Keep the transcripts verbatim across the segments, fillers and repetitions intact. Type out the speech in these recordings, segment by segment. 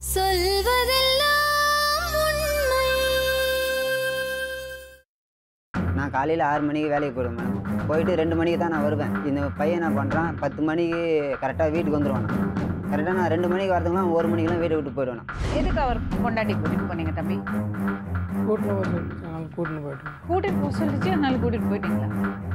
சொல்வதெல்லாம் உண்மை. நான் காலையில் ஆறு மணிக்கு வேலைக்கு போயிடுவேன் மேடம். போயிட்டு ரெண்டு மணிக்கு தான் நான் வருவேன். இந்த பையன் என்ன பண்ணுறான், பத்து மணிக்கு கரெக்டாக வீட்டுக்கு வந்துடுவான். கரெக்டாக நான் ரெண்டு மணிக்கு வரதுக்குலாம் ஒரு மணிக்கெலாம் வீட்டை விட்டு போயிடுவேன். எதுக்கு அவர் கொண்டாடி கூட்டிட்டு போனீங்க தம்பி? கூட்டின்னு போய் சொல்லிச்சு, அதனால கூட்டின்னு போயிட்டு கூட்டிட்டு போக சொல்லிச்சு, அதனால கூட்டிட்டு போயிட்டீங்களா?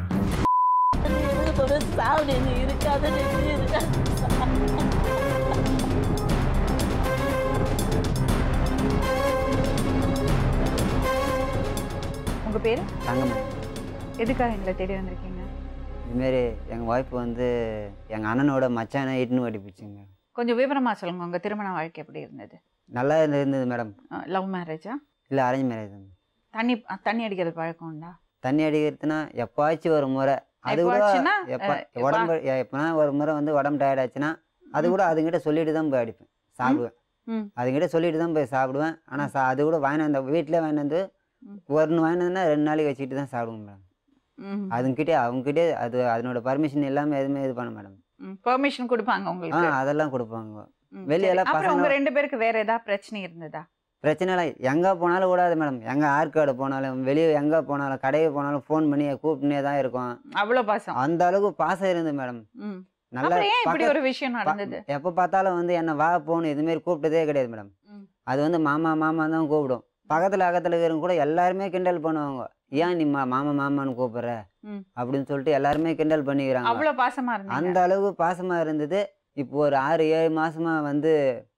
உங்க பேரு? தங்கமணி. எதுக்காக எங்களை தேடி வந்திருக்கீங்க? இதுமாரி எங்கள் ஒய்ஃப் வந்து எங்கள் அண்ணனோட மச்சானை இட்டுன்னு ஓடிப்பிச்சுங்க. கொஞ்சம் விவரமா சொல்லுங்க. உங்க திருமண வாழ்க்கை எப்படி இருந்தது? நல்லா இருந்தது மேடம். லவ் மேரேஜா இல்லை அரேஞ்ச் மேரேஜ் தான். தண்ணி தண்ணி அடிக்கிறது பழக்கம் உண்டா? தண்ணி அடிக்கிறதுனா எப்பாச்சும் ஒரு முறை, அது கூட எப்பவாச்சுன்னா, எப்போ உடம்பு எப்போனா ஒரு முறை வந்து உடம்பு டயர்ட் ஆச்சுன்னா அது கூட அதுங்கிட்ட சொல்லிட்டு தான் போய் அடிப்பேன், சாப்பிடுவேன். ம். அதுங்கிட்ட சொல்லிட்டு தான் போய் சாப்பிடுவேன். ஆனால் சா அது கூட வாங்கின அந்த வீட்டில் வாங்கிட்டு வந்து ஒன்று வாங்கினதுன்னா ரெண்டு நாளைக்கு வச்சுக்கிட்டு தான் சாப்பிடுவோம் மேடம். ம். அதுங்கிட்டே அவங்ககிட்டே அது அதனோட பர்மிஷன் எல்லாமே எதுவுமே இது பண்ண மேடம். பெர்மிஷன் கொடுப்பாங்க ஆ உங்களுக்கு? அதெல்லாம் கொடுப்பாங்க. ம், வெளியெல்லாம் சரி. அப்புறம் பசங்க உங்க ரெண்டு பேருக்கு வேற ஏதாவது பிரச்சனை இருந்ததா? பிரச்சனை இல்லை, எங்கே போனாலும் கூடாது மேடம். எங்கே ஆற்காடு போனாலும் வெளியே எங்கே போனாலும் கடைக்கு போனாலும் ஃபோன் பண்ணி கூப்பிட்டுனே தான் இருக்கும். அவ்வளவு பாசம்? அந்த அளவுக்கு பாசம் இருந்தது மேடம். ம். நல்லா அப்புறம் ஏன் இப்படி பக்க- ஒரு விஷயம் நடந்தது? எப்போ பார்த்தாலும் வந்து என்ன வா போகணும் இதுமாரி கூப்பிட்டதே கிடையாது மேடம். ம். அது வந்து மாமா மாமா தான் கூப்பிடும். பக்கத்தில் அக்கத்தில் இருக்கிறவங்க கூட எல்லாருமே கிண்டல் பண்ணுவாங்க, ஏன் நீ மா மாமா மாமான்னு கூப்பிட்ற ம். அப்படின்னு சொல்லிட்டு எல்லாருமே கிண்டல் பண்ணிக்கிறாங்க. அவ்வளவு பாசமா அந்த இருந்தீங்க? அளவுக்கு பாசமாக இருந்தது. இப்போ ஒரு ஆறு ஏழு மாசமா வந்து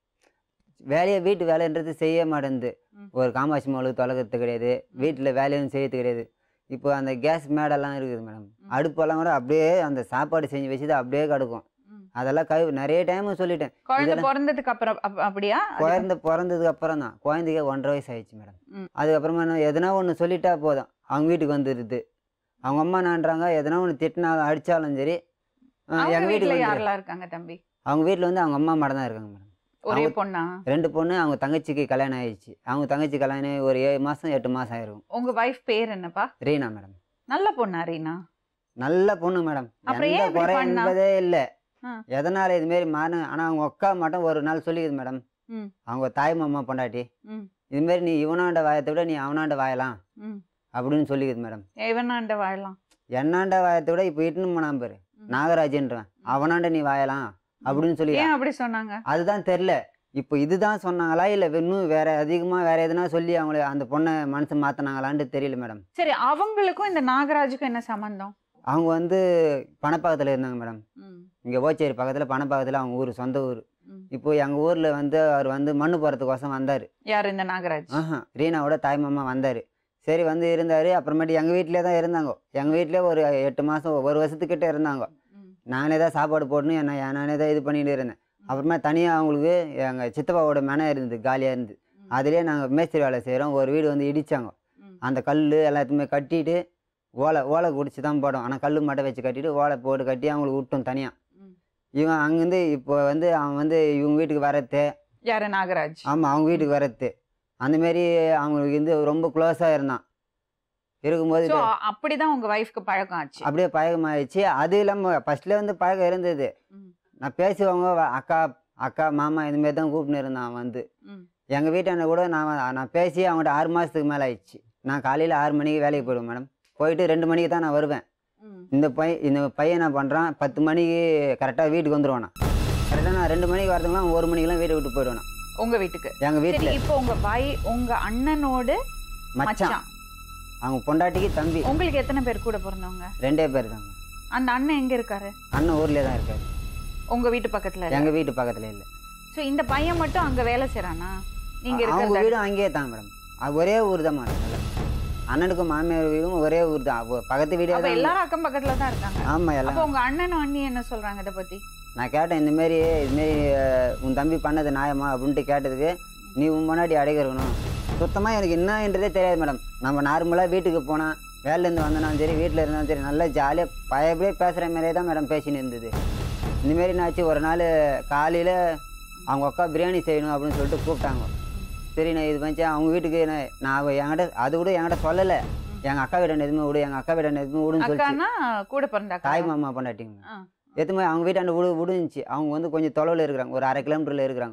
வேலையை வீட்டு வேலைன்றது செய்ய மாட்டேங்குது. ம். ஒரு காமாட்சி மாவுக்கு தொலைக்கிறது கிடையாது, வீட்டில் வேலையும் செய்யறது கிடையாது. இப்போ அந்த கேஸ் மேடெல்லாம் இருக்குது மேடம். அடுப்பெல்லாம் கூட அப்படியே அந்த சாப்பாடு செஞ்சு வச்சுட்டு அப்படியே கிடக்கும். ம். அதெல்லாம் கை நிறைய டைம் சொல்லிட்டேன். குழந்தை இதெல்லாம் பிறந்ததுக்கு அப்புறம் அப்- அப்படியா? குழந்தை பிறந்ததுக்கு அப்புறம் தான், குழந்தைக்கு ஒன்றரை வயசு ஆயிடுச்சு மேடம். ம். அதுக்கப்புறமா நான் எதனா ஒன்று சொல்லிட்டா போதும் அவங்க வீட்டுக்கு வந்துடுது. அவங்க அம்மா நான்றாங்க, எதனா ஒன்று திட்டினாலும் அடித்தாலும் சரி அஹ், அவங்க எங்கள் வீட்டுல வீட்டுக்கு வந்து யாரெல்லாம் இருக்காங்க தம்பி? அவங்க வீட்டில் வந்து அவங்க அம்மா மட்டும் தான் இருக்காங்க மேடம். ஒரே அவங்க- பொண்ணா? ரெண்டு பொண்ணு. அவங்க தங்கச்சிக்கு கல்யாணம் ஆயிடுச்சு. அவங்க தங்கச்சி கல்யாணம் ஆகி ஒரு ஏழு மாதம் எட்டு மாதம் ஆயிருக்கும். உங்க வைஃப் பேர் என்னப்பா? ரீனா மேடம். நல்ல பொண்ணா ரீனா? நல்ல பொண்ணு மேடம், அப்புறம் ஏன் எந்த இப்படி குறை பண்ணா? என்பதே இல்லை. ஆ. எதனால இதுமாரி மாறு. ஆனால் அவங்க அக்கா மட்டும் ஒரு நாள் சொல்லிக்குது மேடம், ம். அவங்க தாய் மாமா பொண்டாட்டி, ம். இதுமாரி நீ இவனாண்ட வாயத்தை விட நீ அவனாண்ட வாயலாம் ம். அப்படின்னு சொல்லிக்குது மேடம். எவனாண்ட வாழலாம்? என்னாண்ட வாயத்தை விட இப்போ இட்டுன்னு போனான் பாரு நாகராஜன்றவன், அவனாண்ட நீ வாயலாம் அப்படின்னு சொல்லி. ஏன் அப்படி சொன்னாங்க? அதுதான் தெரில, இப்போ இதுதான் சொன்னாங்களா இல்லை இன்னும் வேற அதிகமாக வேற எதுனா சொல்லி அவங்கள அந்த பொண்ணை மனசு மாற்றினாங்களான்னு தெரியல மேடம். சரி, அவங்களுக்கும் இந்த நாகராஜுக்கும் என்ன சம்பந்தம்? அவங்க வந்து பணப்பாக்கத்தில் இருந்தாங்க மேடம். ம். இங்கே ஓச்சேரி பக்கத்தில் பணப்பாக்கத்தில் அவங்க ஊர், சொந்த ஊர். ம். இப்போ எங்கள் ஊரில் வந்து அவர் வந்து மண்ணு போகிறதுக்கோசம் வந்தார். யார் இந்த நாகராஜ்? ஆஹா, ரீனாவோட தாய் மாமா வந்தார். சரி வந்து இருந்தார். அப்புறமேட்டு எங்கள் வீட்டிலே தான் இருந்தாங்க. எங்கள் வீட்டிலே ஒரு எட்டு மாதம் ஒரு வருஷத்துக்கிட்ட இருந்தாங்க. ம். நானே தான் சாப்பாடு போடணும், என்ன நானே தான் இது பண்ணிட்டு இருந்தேன். அப்புறமா தனியாக அவங்களுக்கு எங்கள் சித்தப்பாவோட மனை இருந்தது, காலியாக இருந்து. அதுலேயே நாங்கள் மேஸ்திரி வேலை செய்கிறோம். ஒரு வீடு வந்து இடித்தாங்க. ம். அந்த கல் எல்லாத்தையுமே கட்டிட்டு ஓலை ஓலை குடிச்சு தான் போடும். ஆனால் கல் மட்டும் வச்சு கட்டிட்டு ஓலை போட்டு கட்டி அவங்களுக்கு விட்டோம் தனியாக. ம். இவன் அங்கேருந்து இப்போ வந்து அவன் வந்து இவங்க வீட்டுக்கு வரத்து. யாரு நாகராஜ்? ஆமாம், அவங்க வீட்டுக்கு வரத்து. அந்தமாரி அவங்களுக்கு வந்து ரொம்ப க்ளோஸாக இருந்தான். இருக்கும்போது So, அப்படிதான் உங்க வைஃப்க்கு பழக்கம் ஆச்சு? அப்படியே பழக்கமாகிடுச்சு. அது இல்லாமல் ஃபஸ்ட்டில் வந்து பழக்கம் இருந்தது. ம். நான் பேசுவாங்க, வ- அக்கா அக்கா மாமா இதுமாரி தான் கூப்பிட்டு இருந்தான் அவன் வந்து. ம். எங்கள் வீட்டாண்ட கூட நான் நான் பேசி அவங்கள்ட்ட ஆறு மாதத்துக்கு மேலே ஆயிடுச்சு. நான் காலையில் ஆறு மணிக்கு வேலைக்கு போயிடுவேன் மேடம். போயிட்டு ரெண்டு மணிக்கு தான் நான் வருவேன். ம். இந்த பையன் இந்த பையன் என்ன பண்ணுறான், பத்து மணிக்கு கரெக்டாக வீட்டுக்கு வந்துடுவான். கரெக்டாக நான் ரெண்டு மணிக்கு வரதுக்குலாம் ஒரு மணிக்கெலாம் வீட்டை விட்டு போயிடுவேன் உங்க வீட்டுக்கு? எங்கள் சரி, வீட்டில். இப்போ உங்க வை உங்க அண்ணனோடு மச்சான், மச்சான், அவங்க பொண்டாட்டிக்கு தம்பி, உங்களுக்கு எத்தனை பேர் கூட பிறந்தவங்க? ரெண்டே பேர் தாங்க. அந்த அண்ணன் எங்க இருக்காரு? அண்ணன் ஊர்லேயே தான் இருக்காரு, உங்க வீட்டு பக்கத்துல? எங்கள் வீட்டு பக்கத்தில் இல்லை. சோ இந்த பையன் மட்டும் அங்க வேலை செய்றானா? நீங்க அவங்க இருக்கிறது? வீடும் அங்கேயே தான் மேடம். அது ஒரே ஊர் தான் மேடம். அண்ணனுக்கும் மாமியார் வீடும் ஒரே ஊர் தான், அவ பக்கத்து வீடே அப்ப தான். எல்லாரும் அக்கம் பக்கத்துல தான் இருக்காங்க? ஆமாம் எல்லாம். அப்போ உங்க அண்ணனும் அண்ணி என்ன சொல்றாங்க இதை பத்தி? நான் கேட்டேன், இந்தமாரி இதுமாரி உன் தம்பி பண்ணது நியாயமா அப்படின்ட்டு கேட்டதுக்கு, நீ உன் முன்னாடி அடைக்கிறணும். சுத்தமாக எனக்கு என்னன்றதே தெரியாது மேடம். நம்ம நார்மலாக வீட்டுக்கு போனால் வேலையிலேருந்து வந்தனாலும் சரி வீட்டில் இருந்தாலும் சரி நல்லா ஜாலியாக பயப்படியே பேசுகிற மாதிரியே தான் மேடம் பேசின்னு இருந்தது. இந்தமாரி என்னாச்சு, ஒரு நாள் காலையில் அவங்க அக்கா பிரியாணி செய்யணும் அப்படின்னு சொல்லிட்டு கூப்பிட்டாங்க. சரி நான் இது பண்ணிச்சு அவங்க வீட்டுக்கு நான் நான் என்கிட்ட அது கூட என்கிட்ட சொல்லலை. எங்கள் அக்கா வீட்டாண்ட எதுவுமே விடு, எங்கள் அக்கா வீட்டாண்ட எதுவுமே விடுன்னு சொல்லி அக்கானா கூட பிறந்த அக்கா? தாய் மாமா பண்ணாட்டிங்க. ஆ. எதுவுமே அவங்க வீட்டாண்ட விடு விடுந்துச்சு. அவங்க வந்து கொஞ்சம் தொலைவில் இருக்கிறாங்க, ஒரு அரை கிலோமீட்டரில் இருக்கிறாங்க. ம்.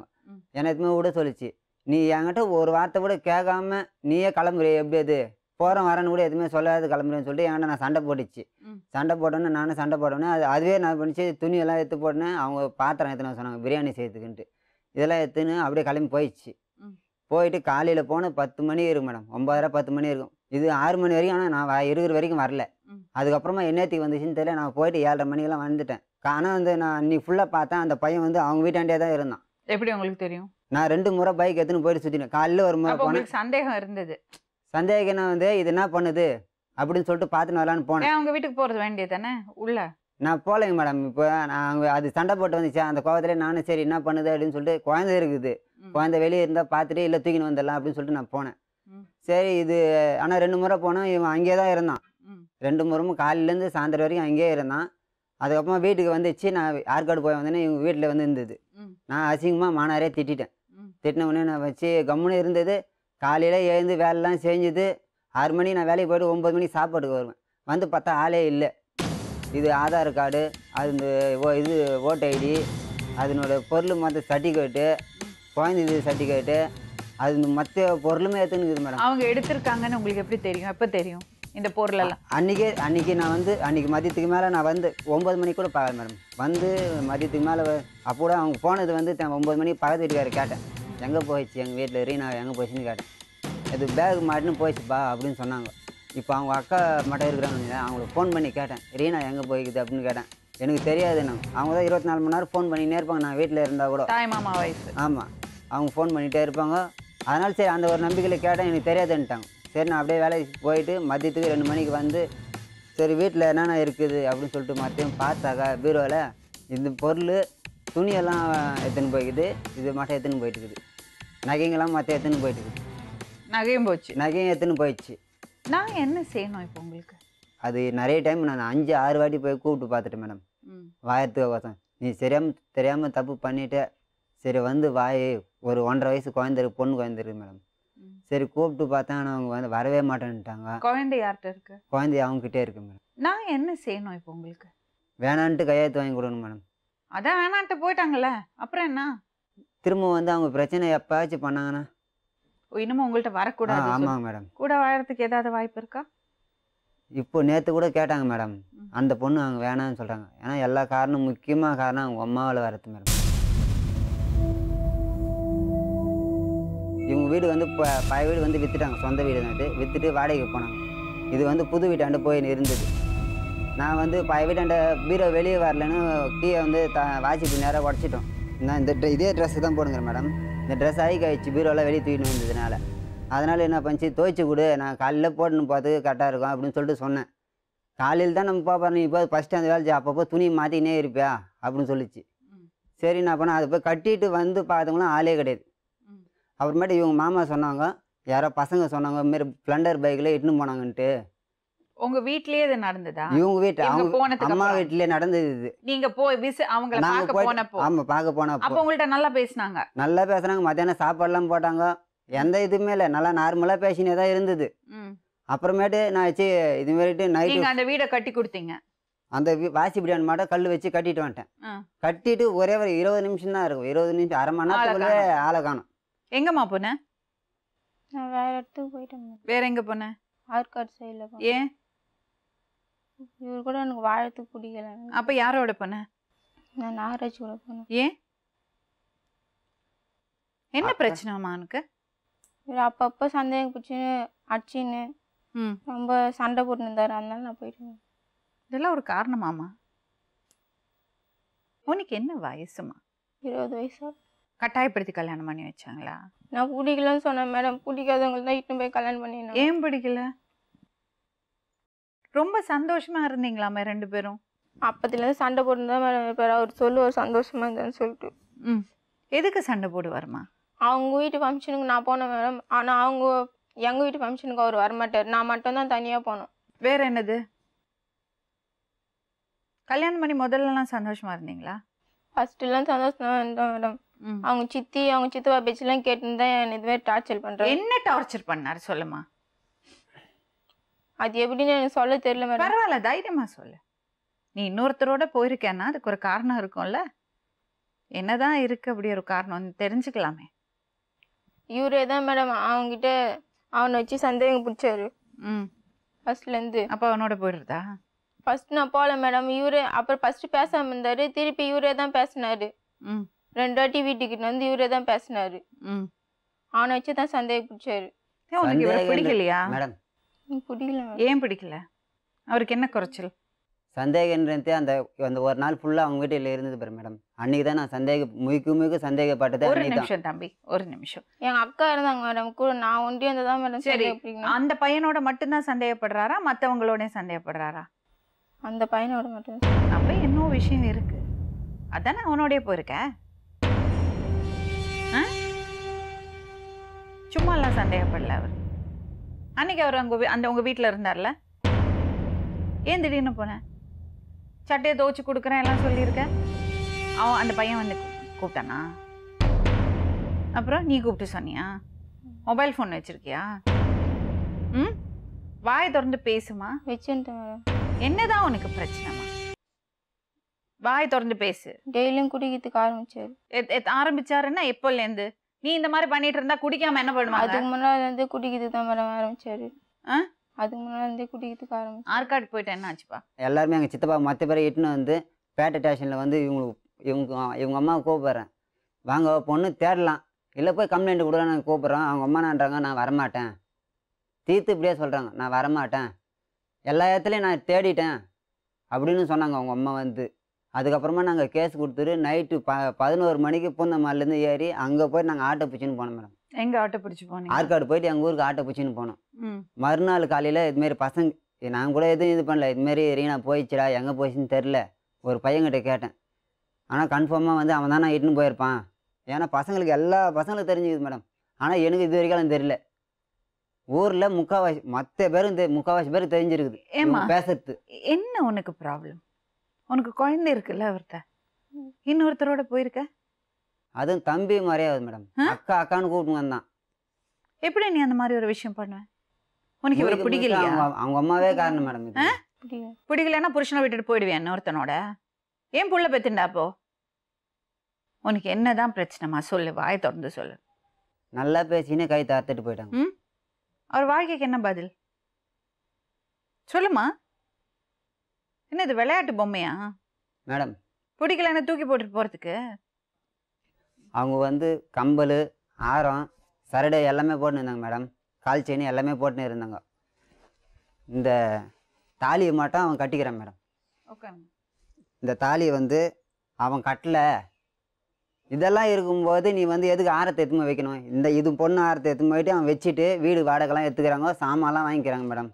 என்னை எதுவுமே விட சொல்லிச்சு. நீ என்கிட்ட ஒரு வார்த்தை கூட கேட்காம நீயே கிளம்புறிய எப்படி அது போகிறேன் வரேன்னு கூட எதுவுமே சொல்லாது கிளம்புறேன்னு சொல்லிட்டு என்கிட்ட நான் சண்டை போட்டுச்சு. சண்டை போட்டோன்னே நானும் சண்டை போட்டோன்னே அது அதுவே நான் பண்ணிச்சு துணியெல்லாம் எடுத்து போட்டேன்னு அவங்க பாத்திரம் எடுத்துன்னு சொன்னாங்க பிரியாணி செய்யறதுக்குன்ட்டு. இதெல்லாம் எடுத்துன்னு அப்படியே கிளம்பி போயிடுச்சு. போயிட்டு காலையில் போன பத்து மணி இருக்கும் மேடம், ஒம்பதரை பத்து மணி இருக்கும். இது ஆறு மணி வரைக்கும் ஆனால் நான் இருக்கிற வரைக்கும் வரல. அதுக்கப்புறமா என்னத்துக்கு வந்துச்சுன்னு தெரியல. நான் போயிட்டு ஏழரை மணிக்கெல்லாம் வந்துட்டேன். ஆனால் வந்து நான் இன்னைக்கு ஃபுல்லாக பார்த்தேன் அந்த பையன் வந்து அவங்க வீட்டாண்டே தான் இருந்தான். எப்படி உங்களுக்கு தெரியும்? நான் ரெண்டு முறை பைக் எடுத்துன்னு போயிட்டு சுற்றினேன். காலையில் ஒரு முறை போனேன். சந்தேகம் இருந்தது. சந்தேகம் என்ன வந்து இது என்ன பண்ணுது அப்படின்னு சொல்லிட்டு பார்த்துன்னு வரலான்னு போனேன். அவங்க வீட்டுக்கு போகிறது வேண்டியது தானே உள்ள? நான் போகலைங்க மேடம். இப்போ நான் அங்கே அது சண்டை போட்டு வந்துச்சு அந்த கோவத்திலே நானும் சரி என்ன பண்ணுது அப்படின்னு சொல்லிட்டு குழந்தை இருக்குது, குழந்தை வெளியே இருந்தால் பார்த்துட்டு இல்லை தூக்கின்னு வந்துடலாம் அப்படின்னு சொல்லிட்டு நான் போனேன். சரி இது ஆனால் ரெண்டு முறை போனோம். இவன் அங்கேயே தான் இருந்தான். ரெண்டு முறையும் காலையிலேருந்து சாயந்தரம் வரைக்கும் அங்கேயே இருந்தான். அதுக்கப்புறமா வீட்டுக்கு வந்துச்சு. நான் ஆற்காடு போய் வந்தேன்னா இவங்க வீட்டில் வந்து இருந்தது. நான் அசிங்கமாக மானாரே திட்டிட்டேன். திட்டின உடனே நான் வச்சு கம்முன்னு இருந்தது. காலையில் எழுந்து வேலைலாம் செஞ்சுது. ஆறு மணி நான் வேலைக்கு போய்ட்டு ஒம்பது மணிக்கு சாப்பாட்டுக்கு வருவேன். வந்து பார்த்தா ஆளே இல்லை. இது ஆதார் கார்டு, அது இந்த ஓ இது ஓட்டு ஐடி, அதனோட பொருள் மற்ற சர்டிஃபிகேட்டு, குழந்தை இது சர்டிஃபிகேட்டு, அது இந்த மற்ற பொருளுமே எடுத்துன்னு மேடம். அவங்க எடுத்திருக்காங்கன்னு உங்களுக்கு எப்படி தெரியும்? எப்போ தெரியும் இந்த பொருளெல்லாம்? அன்றைக்கே அன்றைக்கி நான் வந்து அன்றைக்கி மதியத்துக்கு மேலே நான் வந்து ஒம்பது மணிக்கு கூட பார்க்கல மேடம். வந்து மதியத்துக்கு மேலே அப்போ கூட அவங்க போனது வந்து ஒம்பது மணிக்கு பக்கத்து வீட்டுக்காரர் கேட்டேன், எங்கே போயிடுச்சு எங்கள் வீட்டில் ரீனா எங்கே போயிடுச்சுன்னு கேட்டேன். இது பேக் மாட்டுன்னு போயிடுச்சுப்பா அப்படின்னு சொன்னாங்க. இப்போ அவங்க அக்கா மட்டும் இருக்கிறாங்க, அவங்களுக்கு ஃபோன் பண்ணி கேட்டேன் ரீனா எங்கே போய்க்குது அப்படின்னு கேட்டேன். எனக்கு தெரியாது. நான் அவங்க தான் இருபத்தி நாலு மணி நேரம் ஃபோன் பண்ணிகிட்டே இருப்பாங்க நான் வீட்டில் இருந்தால் கூட. தாய் மாமா வயசு. ஆமாம், அவங்க ஃபோன் பண்ணிகிட்டே இருப்பாங்க. அதனால் சரி அந்த ஒரு நம்பிக்கையில் கேட்டேன். எனக்கு தெரியாதுன்ட்டாங்க. சரி நான் அப்படியே வேலைக்கு போயிட்டு மதியத்துக்கு ரெண்டு மணிக்கு வந்து சரி வீட்டில் என்னென்ன இருக்குது அப்படின்னு சொல்லிட்டு மற்றையும் பார்த்தாக்கா பீரோவில் இந்த பொருள் துணியெல்லாம் எடுத்துன்னு போய்க்குது, இது மட்டும் எடுத்துன்னு போயிட்டு இருக்குது. நகைங்கெல்லாம் மற்ற எடுத்துன்னு போயிட்டு இருக்குது. நகையும் போச்சு. நகையும் எடுத்துன்னு போயிடுச்சு. நான் என்ன செய்யணும் இப்போ உங்களுக்கு? அது நிறைய டைம் நான் அஞ்சு ஆறு வாட்டி போய் கூப்பிட்டு பார்த்துட்டேன் மேடம். வாயத்துக்கு பார்த்தேன் நீ சரியாம தெரியாமல் தப்பு பண்ணிவிட்டு சரி வந்து வாய் ஒரு ஒன்றரை வயசு குழந்தைருக்கு பொண்ணு குழந்தைருக்கு மேடம். சரி கூப்பிட்டு பார்த்தேன் ஆனால் அவங்க வந்து வரவே மாட்டேன்ட்டாங்க. குழந்தை யார்கிட்ட இருக்கு? குழந்தை அவங்ககிட்டே இருக்கு மேடம். நான் என்ன செய்யணும் இப்போ உங்களுக்கு? வேணான்ட்டு கையெழுத்து வாங்கி கொடுக்கணும் மேடம். அதான் வேணான்ட்டு போயிட்டாங்கல்ல, அப்புறம் என்ன? திரும்ப வந்து அவங்க பிரச்சனை எப்போயாச்சும் பண்ணாங்கன்னா இன்னமும் உங்கள்கிட்ட வரக்கூடாது? ஆமாங்க மேடம். கூட வாழறதுக்கு ஏதாவது வாய்ப்பு இருக்கா? இப்போ நேற்று கூட கேட்டாங்க மேடம், அந்த பொண்ணு அவங்க வேணான்னு சொல்கிறாங்க. ஏன்னா எல்லா காரணம் முக்கியமாக காரணம் அவங்க அம்மாவில் வரது மேடம். இவங்க வீடு வந்து இப்போ பழைய வீடு வந்து விற்றுட்டாங்க, சொந்த வீடு தான். விற்றுட்டு வாடகைக்கு போனாங்க. இது வந்து புது வீட்டாண்டு போய் இருந்தது. நான் வந்து பழைய வீட்டாண்ட பீரோ வெளியே வரலன்னு கீழே வந்து த வாட்சிப்பு நேராக உடச்சிட்டோம். நான் இந்த இதே ட்ரெஸ்ஸு தான் போடுங்க மேடம். இந்த ட்ரெஸ் ஆகி கழிச்சு பீரோவில் வெளியே தூக்கிட்டு வந்ததுனால அதனால் என்ன பண்ணிச்சு துவைச்சி கொடு, நான் காலையில் போட்டுன்னு பார்த்து கரெக்டாக இருக்கும் அப்படின்னு சொல்லிட்டு சொன்னேன். காலையில் தான் நம்ம பார்ப்போம், நீ இப்போ ஃபஸ்ட்டு அந்த வேலை அப்பப்போ துணி மாற்றிக்கினே இருப்பியா அப்படின்னு சொல்லிச்சு. சரி நான் பண்ணேன். அதை போய் கட்டிட்டு வந்து பார்த்தவங்களும் ஆளே கிடையாது. அப்புறமேட்டு இவங்க மாமா சொன்னாங்க, யாரோ பசங்க சொன்னாங்க இதுமாரி ஸ்ப்ளெண்டர் பைக்கில் இட்டுன்னு போனாங்கன்ட்டு. உங்க வீட்லயே இது நடந்ததா? இவங்க வீட்டு அவங்க அம்மா வீட்லயே நடந்தது இது. நீங்க போய் விச அவங்கள பார்க்க போனப்போ? ஆமா பார்க்க போனப்போ. அப்போ உங்கள்ட்ட நல்லா பேசினாங்க? நல்லா பேசுனாங்க. மத்தியானம் சாப்பாடுலாம் போட்டாங்க. எந்த இதுவுமே இல்லை, நல்லா நார்மலாக பேசினே தான் இருந்தது. அப்புறமேட்டு நான் வச்சு இது மாதிரிட்டு நைட்டு அந்த வீடை கட்டி கொடுத்தீங்க. அந்த வாசி பிரியாணி மாட்டை கல் வச்சு கட்டிட்டு வந்துட்டேன். கட்டிட்டு ஒரே ஒரு இருபது நிமிஷம் தான் இருக்கும். இருபது நிமிஷம் அரை மணி நேரத்துக்குள்ளே ஆளை காணும். எங்கம்மா போன? நான் வேற இடத்துக்கு போயிட்டேன். வேற எங்க போன? ஆற்காடு சைடில். ஏன்? இவர் கூட எனக்கு வாழறதுக்கு பிடிக்கல. அப்ப யாரோட போன? நான் நாகராஜ் கூட போனேன். ஏன்? என்ன பிரச்சனைமா உனக்கு? இவர் அப்பப்போ சந்தேகம் பிடிச்சின்னு அடிச்சின்னு ரொம்ப சண்டை போட்டு இருந்தாரு. அதனால நான் போயிட்டேன். இதெல்லாம் ஒரு காரணமாமா? உனக்கு என்ன வயசுமா? இருபது வயசா? கட்டாயப்படுத்தி கல்யாணம் பண்ணி வச்சாங்களா? நான் பிடிக்கலன்னு சொன்னேன் மேடம். பிடிக்காதவங்க தான் இட்டு போய் கல்யாணம் பண்ணிடணும். ஏன் பிடிக்கல? ரொம்ப சந்தோஷமா இருந்தீங்களாமே ரெண்டு பேரும்? அப்பத்துலேருந்து சண்டை போட்டுருந்தா மேடம் இருப்பார். அவர் சொல்லுவார் சந்தோஷமா இருந்தேன்னு சொல்லிட்டு. ம் எதுக்கு சண்டை போடுவாருமா? அவங்க வீட்டு ஃபங்க்ஷனுக்கு நான் போனேன் மேடம். ஆனால் அவங்க எங்கள் வீட்டு ஃபங்க்ஷனுக்கு அவர் வரமாட்டார். நான் மட்டும்தான் தனியாக போனோம். வேற என்னது? கல்யாணம் பண்ணி முதல்லலாம் சந்தோஷமா இருந்தீங்களா? ஃபர்ஸ்ட்லாம் சந்தோஷமா இருந்தோம் மேடம். அவங்க சித்தி அவங்க சித்தப்பா பேச்செல்லாம் கேட்டுன்னு தான் என்ன இதுவே டார்ச்சர் பண்ணுறேன். என்ன டார்ச்சர் பண்ணாரு சொல்லுமா? அது எப்படின்னு எனக்கு சொல்ல தெரியல மேடம். பரவாயில்ல, தைரியமா சொல்லு. நீ இன்னொருத்தரோட போயிருக்கேன்னா அதுக்கு ஒரு காரணம் இருக்கும்ல. என்னதான் இருக்கு அப்படி ஒரு காரணம் தெரிஞ்சுக்கலாமே. இவரே தான் மேடம் அவங்ககிட்ட அவனை வச்சு சந்தேகம் பிடிச்சாரு ம் ஃபர்ஸ்ட்லேருந்து. அப்போ அவனோட போயிடுறதா? ஃபர்ஸ்ட் நான் போகல மேடம். இவரே அப்புறம் ஃபர்ஸ்ட் பேசாமல் இருந்தார். திருப்பி இவரே தான் பேசினாரு. ம் ரெண்டு வாட்டி வீட்டுக்கிட்ட வந்து இவரே தான் பேசினாரு. ம் அவனை வச்சு தான் சந்தேகம் பிடிச்சாரு. ஏன் உனக்கு இவரை பிடிக்கலையா? மேடம் பிடிக்கல மேடம். ஏன் பிடிக்கல? அவருக்கு என்ன குறைச்சல்? சந்தேகன்றதே அந்த அந்த ஒரு நாள் ஃபுல்லாக அவங்க வீட்டில் இருந்தது பாரு மேடம். அன்றைக்கி தான் நான் சந்தேக முழுக்க முழுக்க சந்தேகப்பட்டது. ஒரு அன்னைக்கு தான். நிமிஷம் தம்பி, ஒரு நிமிஷம். எங்கள் அக்கா இருந்தாங்க மேடம் கூட. நான் ஒண்டி வந்து தான் மேடம் சரி, பிடிக்கணும். அந்த பையனோட மட்டும்தான் சந்தேகப்படுறாரா மற்றவங்களோட சந்தேகப்படுறாரா? அந்த பையனோட மட்டும். அப்போ இன்னும் விஷயம் இருக்கு. அதானே அவனோடய போயிருக்க. ஆ? சும்மாலாம் சந்தேகப்படல அவர். அன்னைக்கு அவர் அங்கே அந்த உங்கள் வீட்டில் இருந்தார்ல, ஏன் திடீர்னு போனேன்? சட்டையை துவச்சி கொடுக்குறேன் எல்லாம் சொல்லியிருக்கேன். அவன் அந்த பையன் வந்து கூப்பிட்டானா? அப்புறம் நீ கூப்பிட்டு சொன்னியா? மொபைல் ஃபோன் வச்சிருக்கியா? ம் வாயை திறந்து பேசுமா. வச்சுட்டேன் மேடம். என்னதான் உனக்கு பிரச்சனைமா? வாய் திறந்து பேசு. டெய்லியும் குடிக்கிறதுக்கு ஆரம்பிச்சாரு. ஆரம்பிச்சாருன்னா எப்போலேருந்து? நீ இந்த மாதிரி பண்ணிட்டு இருந்தா குடிக்காம என்ன பண்ணுவாங்க? அதுக்கு முன்னாடி வந்து குடிக்கிறதுக்கு தான் மேடம் ஆரம்பிச்சாரு. ஆ? அதுக்கு முன்னாடி வந்து குடிக்கிறதுக்கு ஆரம்பிச்சு. ஆற்காடு போயிட்டு என்ன ஆச்சுப்பா? எல்லாருமே எங்கள் சித்தப்பா மற்ற பேரை இட்டுன்னு வந்து பேட்டை ஸ்டேஷனில் வந்து இவங்களுக்கு இவங்க இவங்க அம்மாவை கூப்பிட்றேன். வாங்க பொண்ணு தேடலாம், இல்லை போய் கம்ப்ளைண்ட் கொடுக்கலாம். நாங்கள் கூப்பிட்றோம். அவங்க அம்மானான்றாங்க நான் வரமாட்டேன். தீர்த்து இப்படியே சொல்கிறாங்க நான் வரமாட்டேன். எல்லா இடத்துலையும் நான் தேடிட்டேன் அப்படின்னு சொன்னாங்க அவங்க அம்மா வந்து. அதுக்கப்புறமா நாங்கள் கேஸ் கொடுத்துட்டு நைட்டு ப பதினோரு மணிக்கு பூந்தமல்லேருந்து ஏறி அங்கே போய் நாங்கள் ஆட்டோ பிடிச்சின்னு போனோம் மேடம். எங்கே ஆட்டோ பிடிச்சி போனீங்க? ஆற்காடு போயிட்டு எங்கள் ஊருக்கு ஆட்டோ பிடிச்சின்னு போனோம். ம் மறுநாள் காலையில் இதுமாரி பசங்க நான் கூட எதுவும் இது பண்ணல. இதுமாரி ரீனா போயிடுச்சுடா, எங்கே போயிடுச்சுன்னு தெரில. ஒரு பையன்கிட்ட கேட்டேன். ஆனால் கன்ஃபார்மாக வந்து அவன் தான் நான் இட்டுன்னு போயிருப்பான். ஏன்னா பசங்களுக்கு எல்லா பசங்களுக்கும் தெரிஞ்சுக்குது மேடம். ஆனால் எனக்கு இது வரைக்கும் தெரியல. ஊரில் முக்கால்வாசி மற்ற பேரும் இந்த முக்கால்வாசி பேருக்கு தெரிஞ்சிருக்குது ஏம்மா பேசுறது. என்ன உனக்கு ப்ராப்ளம்? உனக்கு குழந்தை இருக்குல்ல ஒருத்தர், இன்னொருத்தரோட போயிருக்க. அதுவும் தம்பி மாதிரியாவது மேடம். அக்கா அக்கான்னு கூப்பிட்டு வந்தான். எப்படி நீ அந்த மாதிரி ஒரு விஷயம் பண்ணுவ? உனக்கு இவரை பிடிக்கலையா? அவங்க அவங்க அம்மாவே காரணம் மேடம். இது பிடிக்கல. பிடிக்கலன்னா புருஷனை விட்டுட்டு போயிடுவேன் இன்னொருத்தனோட. ஏன் புள்ள பெத்துண்டா அப்போ? உனக்கு என்னதான் பிரச்சனைமா சொல்லு, வாயை திறந்து சொல்லு. நல்லா பேசினே கை தாத்துட்டு போயிட்டாங்க. ம் அவர் வாழ்க்கைக்கு என்ன பதில் சொல்லுமா? என்ன இது விளையாட்டு பொம்மையா மேடம்? பிடிக்கலன்னு தூக்கி போட்டுட்டு போறதுக்கு? அவங்க வந்து கம்பல் ஆரம் சரடை எல்லாமே போட்டுன்னு இருந்தாங்க மேடம். கால் செயின் எல்லாமே போட்டுன்னு இருந்தாங்க. இந்த தாலியை மட்டும் அவன் கட்டிக்கிறான் மேடம். ஓகே. இந்த தாலியை வந்து அவன் கட்டலை. இதெல்லாம் இருக்கும்போது நீ வந்து எதுக்கு ஆரத்தை எடுத்துமே வைக்கணும்? இந்த இது பொண்ணு ஆரத்தை எடுத்துமே போயிட்டு அவன் வச்சுட்டு வீடு வாடகைலாம் எடுத்துக்கிறாங்க, சாமான்லாம் வாங்கிக்கிறாங்க மேடம்.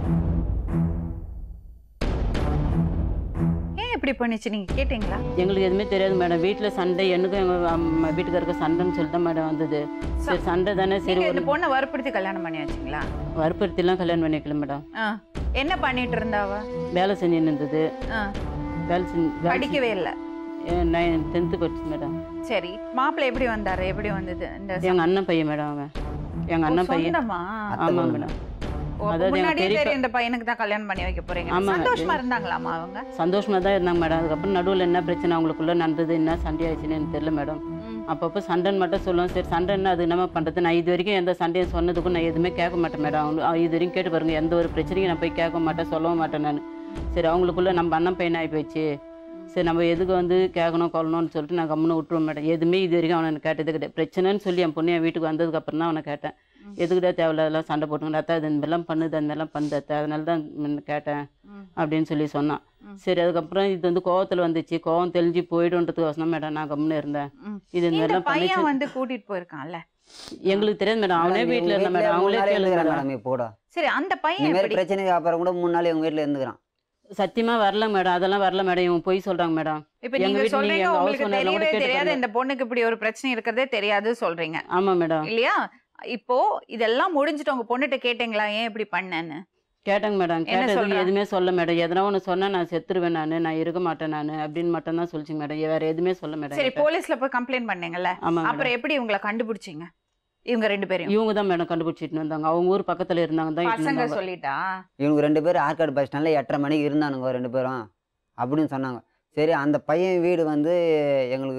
ஏன் இப்படி பண்ணிச்சு நீங்க கேட்டீங்களா? எங்களுக்கு எதுவுமே தெரியாது மேடம். வீட்டில் சண்டை, எனக்கும் எங்கள் வீட்டுக்காருக்கு சண்டைன்னு சொல்லிட்டு தான் மேடம் வந்தது. சரி சண்டை தானே, சரி இந்த பொண்ணை வற்புறுத்தி கல்யாணம் பண்ணி வச்சிங்களா? வற்புறுத்திலாம் கல்யாணம் பண்ணிக்கல மேடம். என்ன பண்ணிட்டு இருந்தாவ? வேலை செஞ்சுன்னு இருந்தது. வேலை செஞ்சு படிக்கவே இல்லை. நைன் டென்த்து படிச்சு மேடம். சரி, மாப்பிள்ளை எப்படி வந்தாரு? எப்படி வந்தது? எங்கள் அண்ணன் பையன் மேடம். அவன் எங்கள் அண்ணன் பையன். ஆமாம் மேடம். முன்னாடியே தெரியும் இந்த பையனுக்கு தான் கல்யாணம் பண்ணி வைக்க போறீங்க. சந்தோஷமா இருந்தாங்களாமா அவங்க? சந்தோஷமா தான் இருந்தாங்க மேடம். அதுக்கப்புறம் நடுவில் என்ன பிரச்சனை அவங்களுக்குள்ள நடந்தது, என்ன சண்டை ஆயிடுச்சுன்னு எனக்கு தெரியல மேடம். அப்பப்போ சண்டைன்னு மட்டும் சொல்லுவோம். சரி சண்டை என்ன அது என்ன பண்ணுறது? நான் இது வரைக்கும் எந்த சண்டையும் சொன்னதுக்கும் நான் எதுவுமே கேட்க மாட்டேன் மேடம். அவங்க இது வரைக்கும் கேட்டு பாருங்க, எந்த ஒரு பிரச்சனையும் நான் போய் கேட்க மாட்டேன், சொல்லவும் மாட்டேன் நான். சரி அவங்களுக்குள்ள நம்ம அண்ணன் பையன் ஆகி போயிடுச்சு, சரி நம்ம எதுக்கு வந்து கேட்கணும் கொள்ளணும்னு சொல்லிட்டு நான் கம்முன்னு விட்டுருவோம் மேடம். எதுவுமே இது வரைக்கும் அவனை கேட்டது கிடையாது. பிரச்சனைன்னு சொல்லி என் பொண்ணு என் வீட்டுக்கு வந்ததுக்கப்புறம் தான் அவனை கேட்டேன். எதுக்குடா தேவையில்லாம் சண்டை போட்டுங்க அத்தா, இது இந்த மாதிரிலாம் பண்ணுது அந்த மாதிரிலாம் பண்ணுது அத்தா, அதனால தான் கேட்டேன் அப்படின்னு சொல்லி சொன்னான். சரி அதுக்கப்புறம் இது வந்து கோவத்தில் வந்துச்சு, கோவம் தெளிஞ்சு போயிடுன்றதுக்கு வசனம் மேடம் நான் கம்முன்னு இருந்தேன். இது இந்த மாதிரிலாம் பையன் வந்து கூட்டிட்டு போயிருக்கான்ல, எங்களுக்கு தெரியாது மேடம். அவனே வீட்டில் இருந்தா மேடம். அவங்களே கேளுங்க மேடம். போடா. சரி அந்த பையன் பிரச்சனைக்கு அப்புறம் கூட மூணு நாள் எங்க வீட்டில் இருந்துக்கிறான். சத்தியமா வரல மேடம், அதெல்லாம் வரல மேடம். இவங்க போய் சொல்றாங்க மேடம். இப்ப நீங்க சொல்றீங்க உங்களுக்கு தெரியவே தெரியாது, இந்த பொண்ணுக்கு இப்படி ஒரு பிரச்சனை இருக்கிறதே தெரியாது சொல்றீங்க. ஆமா மேடம். இல்லையா? இப்போ இதெல்லாம் முடிஞ்சிட்டு உங்க பொண்ணுகிட்ட கேட்டீங்களா ஏன் இப்படி பண்ணேன்னு? கேட்டாங்க மேடம். கேட்டதுக்கு எதுவுமே சொல்ல மேடம். எதனா ஒன்று சொன்னா நான் செத்துருவேன், நான் நான் இருக்க மாட்டேன் நான் அப்படின்னு மட்டும் தான் சொல்லிச்சுங்க மேடம். வேற எதுவுமே சொல்ல மேடம். சரி போலீஸ்ல போய் கம்ப்ளைண்ட் பண்ணீங்கல்ல, அப்புறம் எப்படி இவங்களை கண்டுபிடிச்சிங்க? இவங்க ரெண்டு பேரும் இவங்க தான் மேடம் கண்டுபிடிச்சிட்டு வந்தாங்க. அவங்க ஊர் பக்கத்துல இருந்தாங்க தான். பசங்க சொல்லிட்டா இவங்க ரெண்டு பேரும் ஆற்காடு பஸ் ஸ்டாண்ட்ல எட்டரை மணிக்கு இருந்தானுங்க ரெண்டு பேரும் அப்படின்னு சொன்னாங்க. சரி அந்த பையன் வீடு வந்து எங்களுக்கு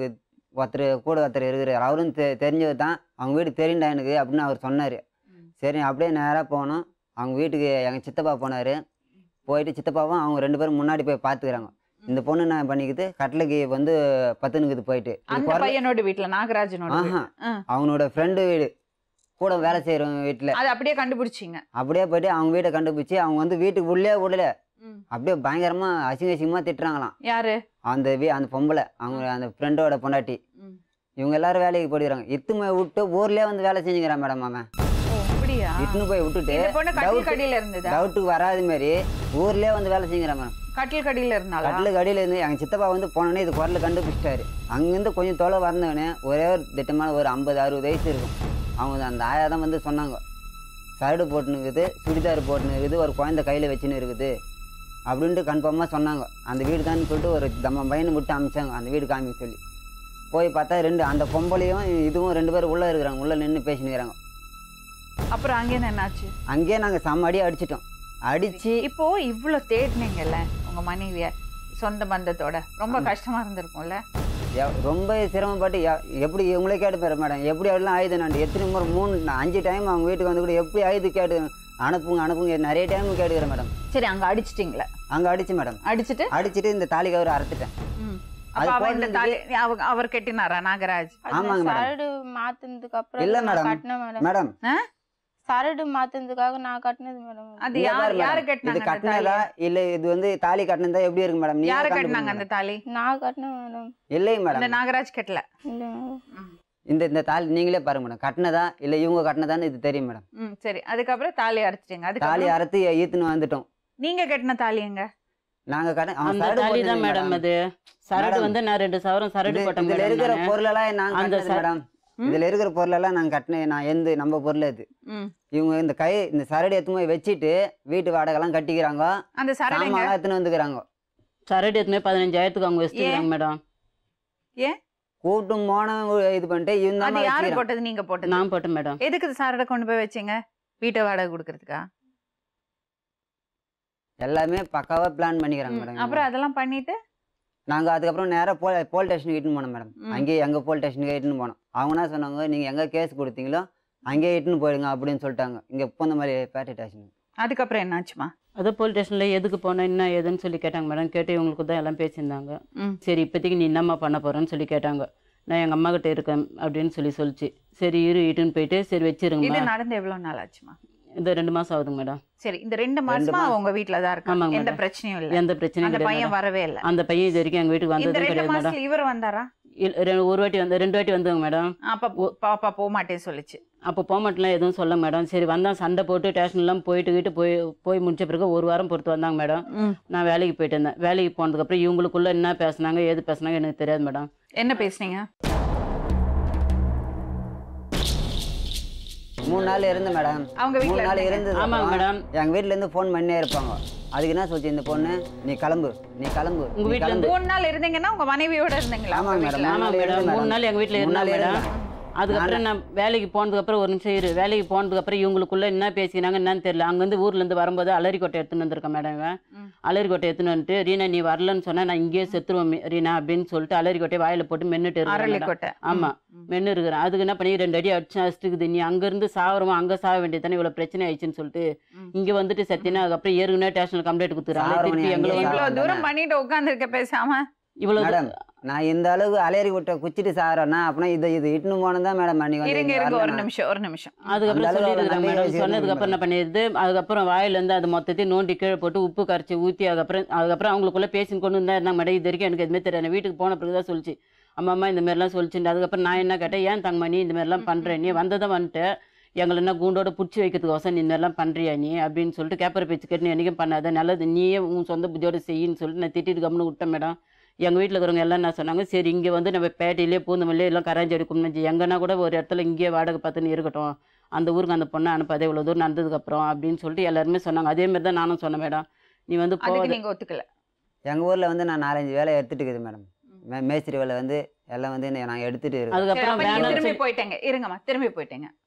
ஒருத்தர் கூட ஒருத்தர் இருக்கிறார், அவரும் தெ தெரிஞ்சது தான், அவங்க வீடு தெரியுண்டா எனக்கு அப்படின்னு அவர் சொன்னார். சரி அப்படியே நேராக போனோம். அவங்க வீட்டுக்கு எங்கள் சித்தப்பா போனார். போயிட்டு சித்தப்பாவும் அவங்க ரெண்டு பேரும் முன்னாடி போய் பார்த்துக்கிறாங்க. இந்த பொண்ணு நான் பண்ணிக்கிது கட்டளைக்கு வந்து பத்துனுக்குது போயிட்டு. அந்த பையனோட வீட்டுல நாகராஜனோட ஆஹா அவனோட ஃப்ரெண்டு வீடு கூட வேலை செய்கிறவங்க வீட்டில். அது அப்படியே கண்டுபிடிச்சிங்க? அப்படியே போயிட்டு அவங்க வீட்டை கண்டுபிடிச்சி அவங்க வந்து வீட்டுக்கு உள்ளே விடல, அப்படியே பயங்கரமாக அசிங்க அசிங்கமாக திட்டுறாங்களாம். யாரு? அந்த வீ அந்த பொம்பளை, அவங்க அந்த ஃப்ரெண்டோட பொண்டாட்டி. இவங்க எல்லாரும் வேலைக்கு போயிடுறாங்க. இத்துமே விட்டு ஊர்லேயே வந்து வேலை செஞ்சுக்கிறான் மேடம். அவன் இட்டுன்னு போய் விட்டுட்டு டவுட்டுக்கு வராது மாதிரி ஊர்லேயே வந்து வேலை செஞ்சுக்கிறான் மேடம். கட்டில் கடியில் இருந்தாலும் கட்டில் கடியில் இருந்து எங்கள் சித்தப்பா வந்து போனோன்னே இது குரல் கண்டுபிடிச்சிட்டாரு. அங்கேருந்து கொஞ்சம் தொலை வரந்தவனே ஒரே ஒரு திட்டமான ஒரு ஐம்பது அறுபது வயசு இருக்கும். அவங்க அந்த ஆயா தான் வந்து சொன்னாங்க, சரடு போட்டுன்னு இருக்குது, சுடிதார் போட்டுன்னு இருக்குது, ஒரு குழந்தை கையில் வச்சுன்னு இருக்குது அப்படின்ட்டு கன்ஃபார்மாக சொன்னாங்க. அந்த வீடு தான் சொல்லிட்டு ஒரு தம்ம பையனை விட்டு அமிச்சாங்க அந்த வீடு காமிக்க சொல்லி. போய் பார்த்தா ரெண்டு அந்த பொம்பளையும் இதுவும் ரெண்டு பேரும் உள்ளே இருக்கிறாங்க, உள்ளே நின்று பேசினுக்கிறாங்க. அப்புறம் அங்கே என்னாச்சு? அங்கேயே நாங்கள் செம்ம அடி அடிச்சிட்டோம். அடிச்சு இப்போ இவ்வளோ தேடினீங்கல்ல உங்கள் மனைவியை, சொந்த பந்தத்தோட, ரொம்ப கஷ்டமா இருந்திருக்கும்ல? ரொம்ப சிரமப்பட்டு எப்படி இவங்களே கேட்டு போயிட மேடம், எப்படி எல்லாம் ஆயுது நான் எத்தனை முறை மூணு அஞ்சு டைம் அவங்க வீட்டுக்கு வந்து கூட எப்படி ஆயுது கேட்டு அனுப்புங்க அனுப்புங்க நிறைய டைம் கேட்டுக்கிறேன் மேடம். சரி அங்கே அடிச்சிட்டிங்களா? அங்கே அடிச்சு மேடம். அடிச்சுட்டு அடிச்சுட்டு இந்த தாலி கவர் அறுத்துட்டேன். அவர் கட்டினாரா நாகராஜ்? ஆமாங்க மேடம். சரடு மாத்துனதுக்கு அப்புறம் இல்ல மேடம் கட்டினேன் மேடம். சரடு மாத்துனதுக்காக நான் கட்டினது மேடம். அது யார் யாரு கட்டினாங்க? இது கட்டினதா இல்ல இது வந்து தாலி கட்டினதா எப்படி இருக்கு மேடம்? யாரு கட்டினாங்க அந்த தாலி? நான் கட்டினேன் மேடம். இல்லை மேடம், இந்த நாகராஜ் கட்டல. இல்ல இந்த இந்த தாலி நீங்களே பாருங்க மேடம், கட்டினதா இல்ல இவங்க கட்டினதான்னு இது தெரியும் மேடம். ம் சரி. அதுக்கப்புறம் தாலி அறுத்துட்டீங்க. அதுக்கு தாலி அறுத்து ஈத்துன்னு வந்துட்டோம். நீங்க கட்டின தாலி எங்க? நாங்க கட்ட அந்த தாலி தான் மேடம். அது சரடு வந்து நான் ரெண்டு சவரம் சரடு போட்டேன். இதுல இருக்கிற பொருள் எல்லாம் நாங்க கட்டினது மேடம். இதுல இருக்கிற பொருள் எல்லாம் நாங்க கட்டினேன். நான் எந்த நம்ம பொருள் இது இவங்க இந்த கை இந்த சரடு எடுத்து போய் வச்சுட்டு வீட்டு வாடகை எல்லாம் கட்டிக்கிறாங்க. அந்த சரடு எடுத்துன்னு வந்துக்கிறாங்க. சரடு எடுத்துமே பதினஞ்சாயிரத்துக்கு அவங்க வச்சுக்கிறாங்க மேடம். ஏன் கூட்டும் போன இது பண்ணிட்டு இவங்க யாரு போட்டது? நீங்க போட்டது? நான் போட்டேன் மேடம். எதுக்கு சரடை கொண்டு போய் வச்சீங்க? வீட்டை வாடகை கொடுக்கறதுக்கா? எல்லாமே பக்காவா பிளான் பண்ணிக்கிறாங்க மேடம். அப்புறம் அதெல்லாம் பண்ணிட்டு நாங்க அதுக்கப்புறம் நேராக போல் போலீஸ் ஸ்டேஷனுக்கு இட்டுன்னு போனோம் மேடம். அங்கேயே எங்கள் போலீஸ் ஸ்டேஷனுக்கு இட்டுன்னு போனோம். அவங்க என்ன சொன்னாங்க, நீங்கள் எங்கே கேஸ் கொடுத்தீங்களோ அங்கேயே இட்டுன்னு போயிடுங்க அப்படின்னு சொல்லிட்டாங்க. இங்கே போன மாதிரி பேட்டை ஸ்டேஷன். அதுக்கப்புறம் என்னாச்சுமா? அதை போலீஸ் ஸ்டேஷனில் எதுக்கு போனோம் என்ன ஏதுன்னு சொல்லி கேட்டாங்க மேடம். கேட்டு இவங்களுக்கு தான் எல்லாம் பேசியிருந்தாங்க. சரி இப்போதைக்கு நீ என்னம்மா பண்ண போகிறேன்னு சொல்லி கேட்டாங்க. நான் எங்கள் அம்மா கிட்ட இருக்கேன் அப்படின்னு சொல்லி சொல்லிச்சு. சரி இரு இட்டுன்னு போயிட்டு சரி வச்சிருங்க. இது நடந்து எவ்வளோ நாள் ஆச்சுமா? இந்த ரெண்டு மாசம் ஆகுதுங்க மேடம். சரி இந்த ரெண்டு மாசமா உங்க வீட்ல தான் இருக்காங்க? எந்த பிரச்சனையும் இல்ல? எந்த பிரச்சனையும் இல்ல. அந்த பையன் வரவே இல்ல? அந்த பையன் இது வரைக்கும் எங்க வீட்டுக்கு வந்ததே கிடையாது மேடம். இவர் வந்தாரா? ஒரு வாட்டி வந்து ரெண்டு வாட்டி வந்தாங்க மேடம். அப்ப பாப்பா போக மாட்டேன்னு சொல்லிச்சு. அப்போ போக மாட்டேலாம் எதுவும் சொல்ல மேடம். சரி வந்தான் சண்டை போட்டு ஸ்டேஷன்லாம் போயிட்டு வீட்டு போய் போய் முடிச்ச பிறகு ஒரு வாரம் பொறுத்து வந்தாங்க மேடம். நான் வேலைக்கு போயிட்டு இருந்தேன். வேலைக்கு போனதுக்கப்புறம் இவங்களுக்குள்ள என்ன பேசுனாங்க ஏது பேசுனாங்க எனக்கு தெரியாது மேடம். என்ன பேசுனீங்க? மூணு நாள் இருந்து மேடம். அவங்க வீட்ல நாள் இருந்தது. ஆமாங்க மேடம். எங்க வீட்ல இருந்து ஃபோன் பண்ணே இருப்பாங்க. அதுக்கு என்ன சொல்லிச்சு இந்த பொண்ணு, நீ கிளம்பு நீ கிளம்பு. உங்க வீட்ல இருந்து மூணு நாள் இருந்தீங்கன்னா உங்க மனைவியோட இருந்தீங்களா? ஆமாங்க மேடம். ஆமா மேடம் மூணு நாள் எங்க வீட்ல இருந்தாங்க மேடம். அதுக்கப்புறம் நான் வேலைக்கு போனதுக்கப்புறம் ஒரு நிமிஷம் இரு வேலைக்கு போனதுக்கப்புறம் இவங்களுக்குள்ள என்ன பேசினாங்க என்னன்னு தெரியல. அங்கேருந்து ஊர்லேருந்து வரும்போது அலரிக்கோட்டை எடுத்துன்னு வந்திருக்கேன் மேடம். இவன் அலரிக்கோட்டை எடுத்துன்னு வந்துட்டு ரீனா நீ வரலன்னு சொன்னா நான் இங்கேயே செத்துருவேன் ரீனா அப்படின்னு சொல்லிட்டு அலரிக்கோட்டையை வாயில போட்டு மென்னுட்டு இருக்கேன். ஆமா மென்னு இருக்கிறேன். அதுக்கு என்ன பண்ணி ரெண்டு அடி அடிச்சு அடிச்சுக்குது. நீ அங்கேருந்து சாவரமா அங்கே சாக வேண்டியது தானே இவ்வளோ பிரச்சனை ஆயிடுச்சுன்னு சொல்லிட்டு இங்கே வந்துட்டு சத்தினா அதுக்கப்புறம் ஏற்கனவே ஸ்டேஷனில் கம்ப்ளைண்ட் கொடுத்துறாங்க. திருப்பி எங்களுக்கு தூரம் பண்ணிட்டு உட்காந்துருக்க பேசாம இவ்வளவு மேடம் நான் இந்த அளவுக்கு அலேரி விட்ட குச்சிட்டு சாரேன்னா அப்படின்னா இது இது இட்டுன்னு போனதான் மேடம் அன்னைக்கு வந்து ஒரு நிமிஷம் ஒரு நிமிஷம் அதுக்கப்புறம் சொல்லியிருக்கிறேன் மேடம். சொன்னதுக்கு அப்புறம் என்ன பண்ணிடுது அதுக்கப்புறம் வாயில இருந்து அது மொத்தத்தையும் நோண்டி கீழே போட்டு உப்பு கரைச்சி ஊற்றி அதுக்கப்புறம் அதுக்கப்புறம் அவங்களுக்குள்ள பேசின்னு கொண்டு இருந்தா இருந்தாங்க மேடம். இது வரைக்கும் எனக்கு எதுவுமே தெரியாது. வீட்டுக்கு போன பிறகுதான் சொல்லிச்சு அம்மா அம்மா இந்த மாதிரிலாம் சொல்லிச்சுட்டு. அதுக்கப்புறம் நான் என்ன கேட்டேன், ஏன் தங்கம்மா நீ இந்த மாதிரிலாம் பண்ணுறேன், நீ வந்ததான் வந்துட்டு எங்களை என்ன கூண்டோட பிடிச்சி வைக்கிறதுக்கு வசம் நீ இந்த மாதிரிலாம் பண்ணுறியா நீ அப்படின்னு சொல்லிட்டு கேப்பரை பேச்சு கேட்டு நீ என்றைக்கும் பண்ணாத நல்லது நீயே உன் சொந்த புத்தியோட செய்யின்னு சொல்லிட்டு நான் திட்டிட்டு கம்னு விட்டேன் மேடம். எங்கள் வீட்டில் இருக்கிறவங்க எல்லாம் என்ன சொன்னாங்க, சரி இங்கே வந்து நம்ம பேட்டையிலே பூந்தமல்லியே எல்லாம் கரைஞ்சி எடுக்கணும்னு எங்கன்னா கூட ஒரு இடத்துல இங்கேயே வாடகை பார்த்துன்னு இருக்கட்டும், அந்த ஊருக்கு அந்த பொண்ணை அனுப்பாதே இவ்வளோ தூரம் நடந்ததுக்கப்புறம் அப்படின்னு சொல்லிட்டு எல்லாருமே சொன்னாங்க. அதேமாதிரி தான் நானும் சொன்னேன் மேடம். நீ வந்து நீங்கள் ஒத்துக்கல? எங்கள் ஊரில் வந்து நான் நாலஞ்சு வேலை எடுத்துட்டு இருக்குது மேடம். மே மேஸ்திரி வேலை வந்து எல்லாம் வந்து நாங்கள் எடுத்துகிட்டு இருக்கோம். அதுக்கப்புறம் திரும்பி போயிட்டேங்க. இருங்கம்மா திரும்பி போயிட்டேங்க.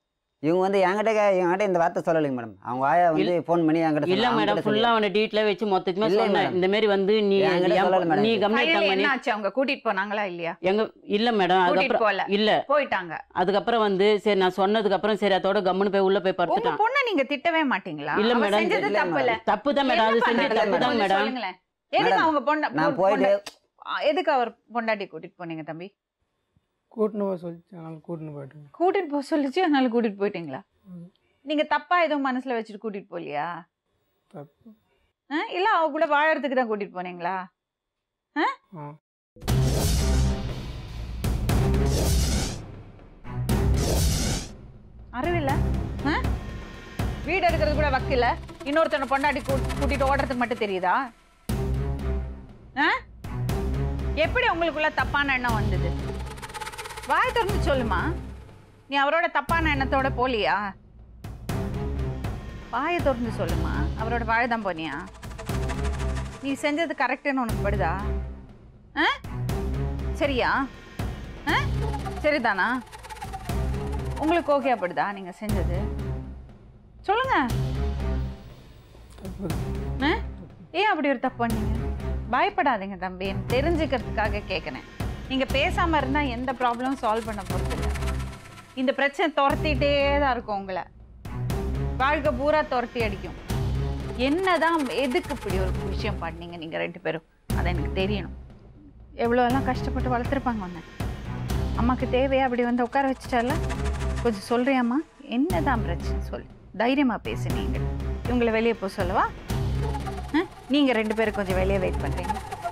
இவங்க வந்து என்கிட்ட என்கிட்ட இந்த வார்த்தை சொல்லலைங்க மேடம். அவங்க ஆயா வந்து ஃபோன் பண்ணி என்கிட்ட இல்ல மேடம் ஃபுல்லா அவனை டீட்ல வச்சு மொத்தமே சொன்னேன். இந்த மாதிரி வந்து நீ நீ கம்ப்ளைண்ட் பண்ணி என்னாச்சு? அவங்க கூட்டிட்டு போனாங்களா இல்லையா? எங்க இல்ல மேடம். அதுக்கப்புறம் இல்ல போயிட்டாங்க. அதுக்கப்புறம் வந்து சரி நான் சொன்னதுக்கு அப்புறம் சரி அதோட கம்முன்னு போய் உள்ள போய் படுத்துட்டான். பொண்ணை நீங்க திட்டவே மாட்டீங்களா? இல்ல மேடம் செஞ்சது தப்பு இல்ல. தப்பு தான் மேடம். அது செஞ்சது தப்பு தான் மேடம். எதுக்கு அவங்க பொண்ண நான் போயிட்டு எதுக்கு அவர் பொண்டாட்டி கூட்டிட்டு போனீங்க தம்பி? கூட்டின்னு போக சொல்லிச்சு, அதனால கூட்டின்னு போயிட்டேன். கூட்டிட்டு போக சொல்லிச்சு, அதனால கூட்டிட்டு போயிட்டீங்களா? நீங்க தப்பா எதுவும் மனசுல வச்சுட்டு கூட்டிட்டு போலியா? தப்பு இல்ல அவ கூட வாழறதுக்கு தான் கூட்டிட்டு போனீங்களா? அறிவில்ல? வீடு எடுக்கிறது கூட வக்கில்ல, இன்னொருத்தனை பொண்டாட்டி கூட்டிட்டு ஓடுறதுக்கு மட்டும் தெரியுதா? எப்படி உங்களுக்குள்ள தப்பான எண்ணம் வந்தது? வாய் திறந்து சொல்லுமா. நீ அவரோட தப்பான எண்ணத்தோட போலியா? வாயை திறந்து சொல்லுமா. அவரோட வாழை தான் போனியா? நீ செஞ்சது கரெக்டுன்னு உனக்கு படுதா? ஆ சரியா? ஆ சரிதானா? உங்களுக்கு ஓகே படுதா நீங்க செஞ்சது? சொல்லுங்க. ஏன் அப்படி ஒரு தப்பு பண்ணீங்க? பயப்படாதீங்க தம்பி, தெரிஞ்சுக்கிறதுக்காக கேட்குறேன். நீங்கள் பேசாமல் இருந்தால் எந்த ப்ராப்ளமும் சால்வ் பண்ண போகிறது இல்லை. இந்த பிரச்சனை துரத்திட்டே தான் இருக்கும் உங்களை, வாழ்க்கை பூரா துரத்தி அடிக்கும். என்னதான் எதுக்கு இப்படி ஒரு விஷயம் பண்ணீங்க நீங்கள் ரெண்டு பேரும்? அதை எனக்கு தெரியணும். எவ்வளோலாம் கஷ்டப்பட்டு வளர்த்துருப்பாங்க ஒன்று. அம்மாவுக்கு தேவையா அப்படி வந்து உட்கார வச்சுட்டால? கொஞ்சம் சொல்கிறியாம்மா, என்னதான் பிரச்சனை சொல்லு, தைரியமாக பேசு. நீங்கள் இவங்களை வெளியே போக சொல்லவா? நீங்கள் ரெண்டு பேரும் கொஞ்சம் வெளியே வெயிட் பண்ணுறீங்க.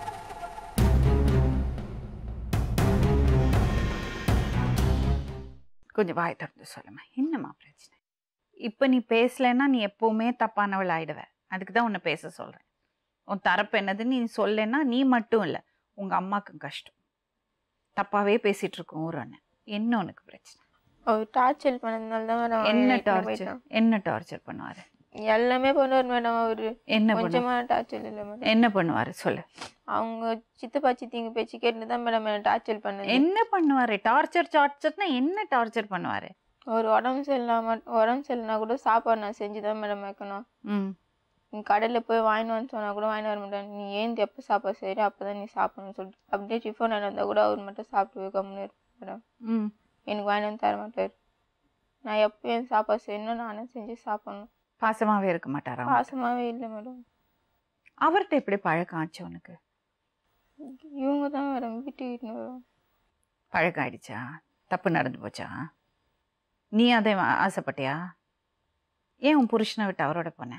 கொஞ்சம் வாய் திறந்து சொல்லுமா, என்னம்மா பிரச்சனை? இப்போ நீ பேசலைன்னா நீ எப்போவுமே தப்பானவள் ஆயிடுவ. அதுக்கு தான் உன்னை பேச சொல்கிறேன். உன் தரப்பு என்னதுன்னு நீ சொல்லலைன்னா நீ மட்டும் இல்லை, உங்கள் அம்மாவுக்கும் கஷ்டம். தப்பாகவே பேசிகிட்டு இருக்கோம் ஒரு அண்ணன். என்ன உனக்கு பிரச்சனை? அவர் டார்ச்சர் பண்ணதுனால தான் மேடம். என்ன டார்ச்சர்? என்ன டார்ச்சர் பண்ணுவார்? எல்லாமே பண்ணுவார் மேடம். அவரு என்ன கொஞ்சமா டார்ச்சர் இல்லை மேடம். என்ன பண்ணுவார் சொல்லு. அவங்க சித்தப்பா சித்திங்க பேச்சு கேட்டு தான் மேடம் டார்ச்சர் பண்ணது. என்ன பண்ணுவார்? டார்ச்சர் டார்ச்சர்னா என்ன டார்ச்சர் பண்ணுவார்? ஒரு உடம்பு சரியில்லாம உடம்பு சரியில்லைனா கூட சாப்பாடு நான் செஞ்சு தான் மேடம் வைக்கணும். ம் நீ கடையில் போய் வாங்கிட்டு வந்து சொன்னால் கூட வாங்கிட்டு வர மாட்டேன். நீ ஏன் எப்போ சாப்பாடு செய்கிற அப்போ தான் நீ சாப்பிடணும்னு சொல்லிட்டு அப்படியே டிஃபன் இருந்தால் கூட அவர் மட்டும் சாப்பிட்டு வைக்கணும்னு இருப்பேன் மேடம். ம் எனக்கு வாங்கிட்டு வந்து தர மாட்டார். நான் எப்போ என் சாப்பாடு செய்யணும் நானே செஞ்சு சாப்பிடணும். பாசமாகவே இருக்க மாட்டாரா? பாசமாகவே இல்லை மேடம். அவர்கிட்ட எப்படி பழக்கம் ஆச்சு உனக்கு? இவங்க தான் மேடம் வீட்டுக்கிட்டு வரும். பழக்கம் ஆயிடுச்சா? தப்பு நடந்து போச்சா? நீ அதை ஆசைப்பட்டியா? ஏன் உன் புருஷனை விட்டு அவரோட போன?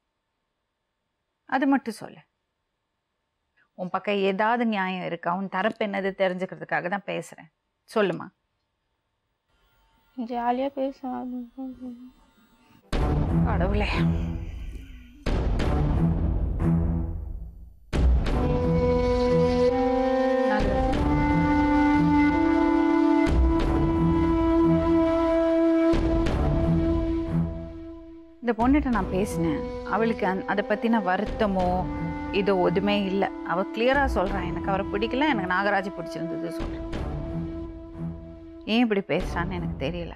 அது மட்டும் சொல்லு. உன் பக்கம் ஏதாவது நியாயம் இருக்கா? உன் தரப்பு என்னது தெரிஞ்சுக்கிறதுக்காக தான் பேசுகிறேன். சொல்லுமா. ஜாலியாக பேசுவேன். கடவுளே. இந்த பொண்ணுகிட்ட நான் பேசினேன். அவளுக்கு அந் அதை பற்றின வருத்தமோ இதோ எதுவுமே இல்லை. அவள் கிளியராக சொல்கிறான், எனக்கு அவரை பிடிக்கல, எனக்கு நாகராஜ் பிடிச்சிருந்தது சொல்கிறேன். ஏன் இப்படி பேசுகிறான்னு எனக்கு தெரியல.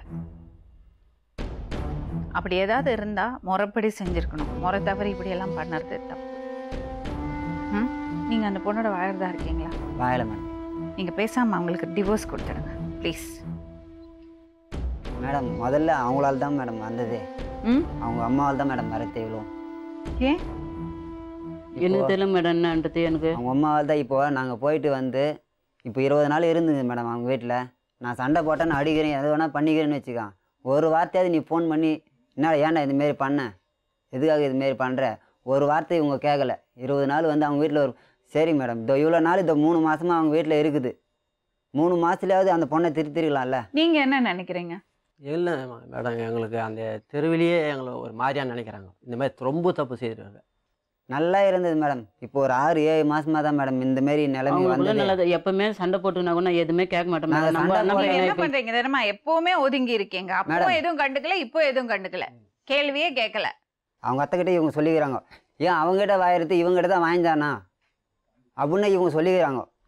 அப்படி ஏதாவது இருந்தால் முறைப்படி செஞ்சுருக்கணும். முறை தவறி இப்படியெல்லாம் பண்ணுறது தப்பு. ம் நீங்கள் அந்த பொண்ணோட வாழறதா இருக்கீங்களா? வாழலை மேடம். நீங்கள் பேசாமல் அவங்களுக்கு டிவோர்ஸ் கொடுத்துடுங்க ப்ளீஸ். மேடம் முதல்ல அவங்களால தான் மேடம் வந்தது. ம் அவங்க அம்மாவால் தான் மேடம் வரது இவ்வளோ. ஏன் எனக்கு தெரியல மேடம் என்னன்றது. எனக்கு அவங்க அம்மாவால் தான். இப்போ நாங்கள் போயிட்டு வந்து இப்போ இருபது நாள் இருந்துங்க மேடம் அவங்க வீட்டில். நான் சண்டை போட்டேன், நான் அடிக்கிறேன், எது வேணால் பண்ணிக்கிறேன்னு வச்சுக்கான். ஒரு வார்த்தையாவது நீ ஃபோன் பண்ணி என்ன ஏன்டா இதுமாரி பண்ண, எதுக்காக இதுமாரி பண்ணுற, ஒரு வார்த்தை இவங்க கேட்கல. இருபது நாள் வந்து அவங்க வீட்டில் ஒரு சரி மேடம் இதோ இவ்வளோ நாள் இந்த மூணு மாதமாக அவங்க வீட்டில் இருக்குது. மூணு மாதத்துலையாவது அந்த பொண்ணை திருத்திருக்கலாம்ல. நீங்கள் என்ன நினைக்கிறீங்க? இல்லை மேடம், எங்களுக்கு அந்த தெருவிலேயே எங்களை ஒரு மாதிரியாக நினைக்கிறாங்க. இந்த மாதிரி ரொம்ப தப்பு செய்திருக்காங்க. நல்லா இருந்தது மேடம். இப்போ ஒரு ஆறு ஏழு மாசமா தான் மேடம் இந்த மாதிரி நிலைமை வந்து. எப்பவுமே சண்டை போட்டுனா கூட எதுவுமே கேட்க மாட்டோம். என்ன பண்றீங்க தெரியுமா? எப்பவுமே ஒதுங்கி இருக்கீங்க. அப்போ எதுவும் கண்டுக்கல, இப்போ எதுவும் கண்டுக்கல, கேள்வியே கேட்கல. அவங்க அத்தைக்கிட்ட இவங்க சொல்லிக்கிறாங்க, ஏன் அவங்ககிட்ட வாயிறது இவங்ககிட்ட தான் வாங்கிதானா அப்படின்னு இவங்க சொல்லிக்கிறாங்க.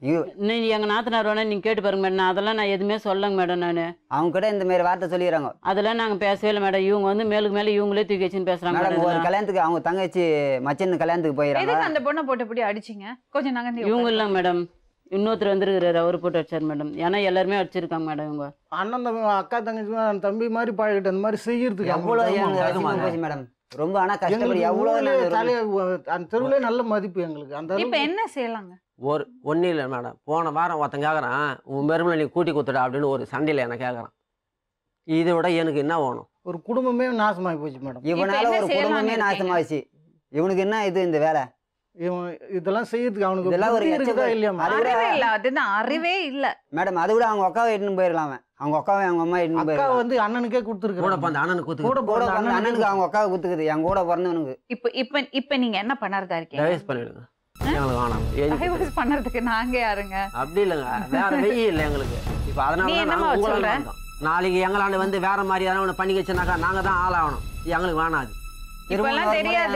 நீ எங்கள் நாத்தனார் வேணா நீங்கள் கேட்டு பாருங்க மேடம். நான் அதெல்லாம் நான் எதுவுமே சொல்லங்க மேடம். நான் அவங்க கிட்ட இந்த மாதிரி வார்த்தை சொல்லிடுறாங்க. அதெல்லாம் நாங்கள் பேசவே இல்லை மேடம். இவங்க வந்து மேலுக்கு மேலே இவங்களே தூக்கி வச்சுன்னு பேசுகிறாங்க மேடம். ஒரு கல்யாணத்துக்கு அவங்க தங்கச்சி மச்சன் கல்யாணத்துக்கு போயிடறாங்க. எதுக்கு அந்த பொண்ணை போட்டு இப்படி அடிச்சிங்க? கொஞ்சம் நாங்கள் இவங்க இல்லைங்க மேடம், இன்னொருத்தர் வந்துருக்கிறாரு, அவர் போட்டு அடிச்சார் மேடம். ஏன்னா எல்லாருமே அடிச்சிருக்காங்க மேடம். இவங்க அண்ணன் தம்பி அக்கா தங்கச்சி தம்பி மாதிரி பழகிட்டு அந்த மாதிரி செய்யறதுக்கு எவ்வளோ போச்சு மேடம். ரொம்ப ஆனா கஷ்டப்படி எவ்வளோ தலைய அந்த தெருவுல நல்ல மதிப்பு எங்களுக்கு. அந்த இப்ப என்ன செய்யலாங்க? ஒரு ஒன்றும் இல்லை மேடம். போன வாரம் ஒருத்தன் கேட்குறான், உன் மருமலை நீ கூட்டி கொடுத்துடா அப்படின்னு ஒரு சண்டையில் என்ன கேட்குறான். இதை விட எனக்கு என்ன வேணும்? ஒரு குடும்பமே நாசமாகி போச்சு மேடம். இவனால ஒரு குடும்பமே நாசமாச்சு. இவனுக்கு என்ன இது இந்த வேலை? இவன் இதெல்லாம் செய்யறதுக்கு அவனுக்கு இதெல்லாம் ஒரு இருக்குதா இல்லையா? அறிவே இல்ல. அதுதான் அறிவே இல்ல மேடம். அது கூட அவங்க அக்காவை எட்டுன்னு போயிடலாம். அவங்க அக்காவை அவங்க அம்மா எட்டுன்னு அக்கா போயிடலாம். வந்து அண்ணனுக்கே கொடுத்துருக்கு. கூட அந்த அண்ணனுக்கு கூட கொடுத்து கூட போற பிறந்த அண்ணனுக்கு அவங்க அக்காவை குத்துக்குது. என் கூட பிறந்தவனுக்கு. இப்ப இப்ப இப்ப நீங்க என்ன பண்ணறதா இருக்கீங்க? டைவர்ஸ் பண்ணிடுங்க. எங்களுக்கு வேணாம். டைவர்ஸ் பண்றதுக்கு நாங்க யாருங்க? அப்படி இல்லைங்க, வேற வெயில் இல்லை எங்களுக்கு. இப்போ அதனால நாங்கள் உங்களால நாளைக்கு எங்களாண்ட வந்து வேற மாதிரி யாரும் ஒன்று பண்ணி வச்சுனாக்கா நாங்கள் தான் ஆளாகணும். எங்களுக்கு வேணாம். அது இப்பெல்லாம் தெரியாது.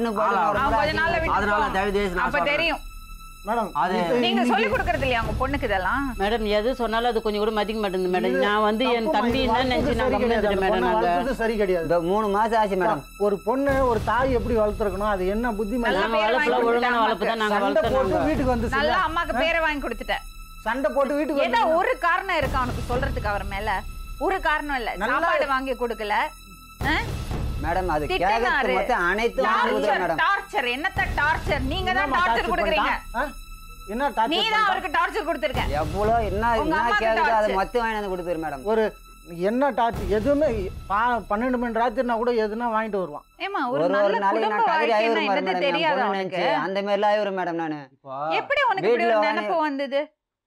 அதனால தயவு அப்ப தெரியும் மேடம். அது நீங்க சொல்லி கொடுக்கறது இல்லையா உங்க பொண்ணுக்கு இதெல்லாம்? மேடம் எது சொன்னாலும் அது கொஞ்சம் கூட மதிக்க மாட்டேங்குது மேடம். நான் வந்து என் தம்பி என்ன நினைச்சு நான் கம்மிட்டு மேடம். நாங்க சரி கிடையாது. இந்த மூணு மாசம் ஆச்சு மேடம். ஒரு பொண்ணு ஒரு தாய் எப்படி வளர்த்துருக்கணும், அது என்ன புத்தி நாங்க வளர்ப்புல ஒழுங்கான வளர்ப்பு தான் நாங்க வளர்த்தோம். வீட்டுக்கு வந்து நல்லா அம்மாக்கு பேரை வாங்கி கொடுத்துட்டேன். சண்டை போட்டு வீட்டுக்கு ஏதோ ஒரு காரணம் இருக்கு அவனுக்கு சொல்றதுக்கு அவர் மேல. ஒரு காரணம் இல்ல, சாப்பாடு வாங்கி கொடுக்கல. மேடம் அது கேக்குறது மொத்தம் அனைத்தும் மேடம். டார்ச்சர் என்னத்த டார்ச்சர்? நீங்க தான் டார்ச்சர் கொடுக்குறீங்க. என்ன டார்ச்சர்? நீ தான் அவருக்கு டார்ச்சர் கொடுத்திருக்க. எவ்வளோ என்ன என்ன கேக்குது அது மொத்தம் வாங்கி வந்து கொடுத்துரு மேடம். ஒரு என்ன டார்ச்சர் எதுவுமே பன்னெண்டு மணி ராத்திரினா கூட எதுனா வாங்கிட்டு வருவான். ஏமா ஒரு ஒரு ஒரு நாளைக்கு நான் கதிரி ஆயிரும் மேடம். தெரியாது அவனுக்கு அந்த மாதிரிலாம் ஆயிரும் மேடம். நானு எப்படி உனக்கு இப்படி ஒரு நினைப்பு வந்தது?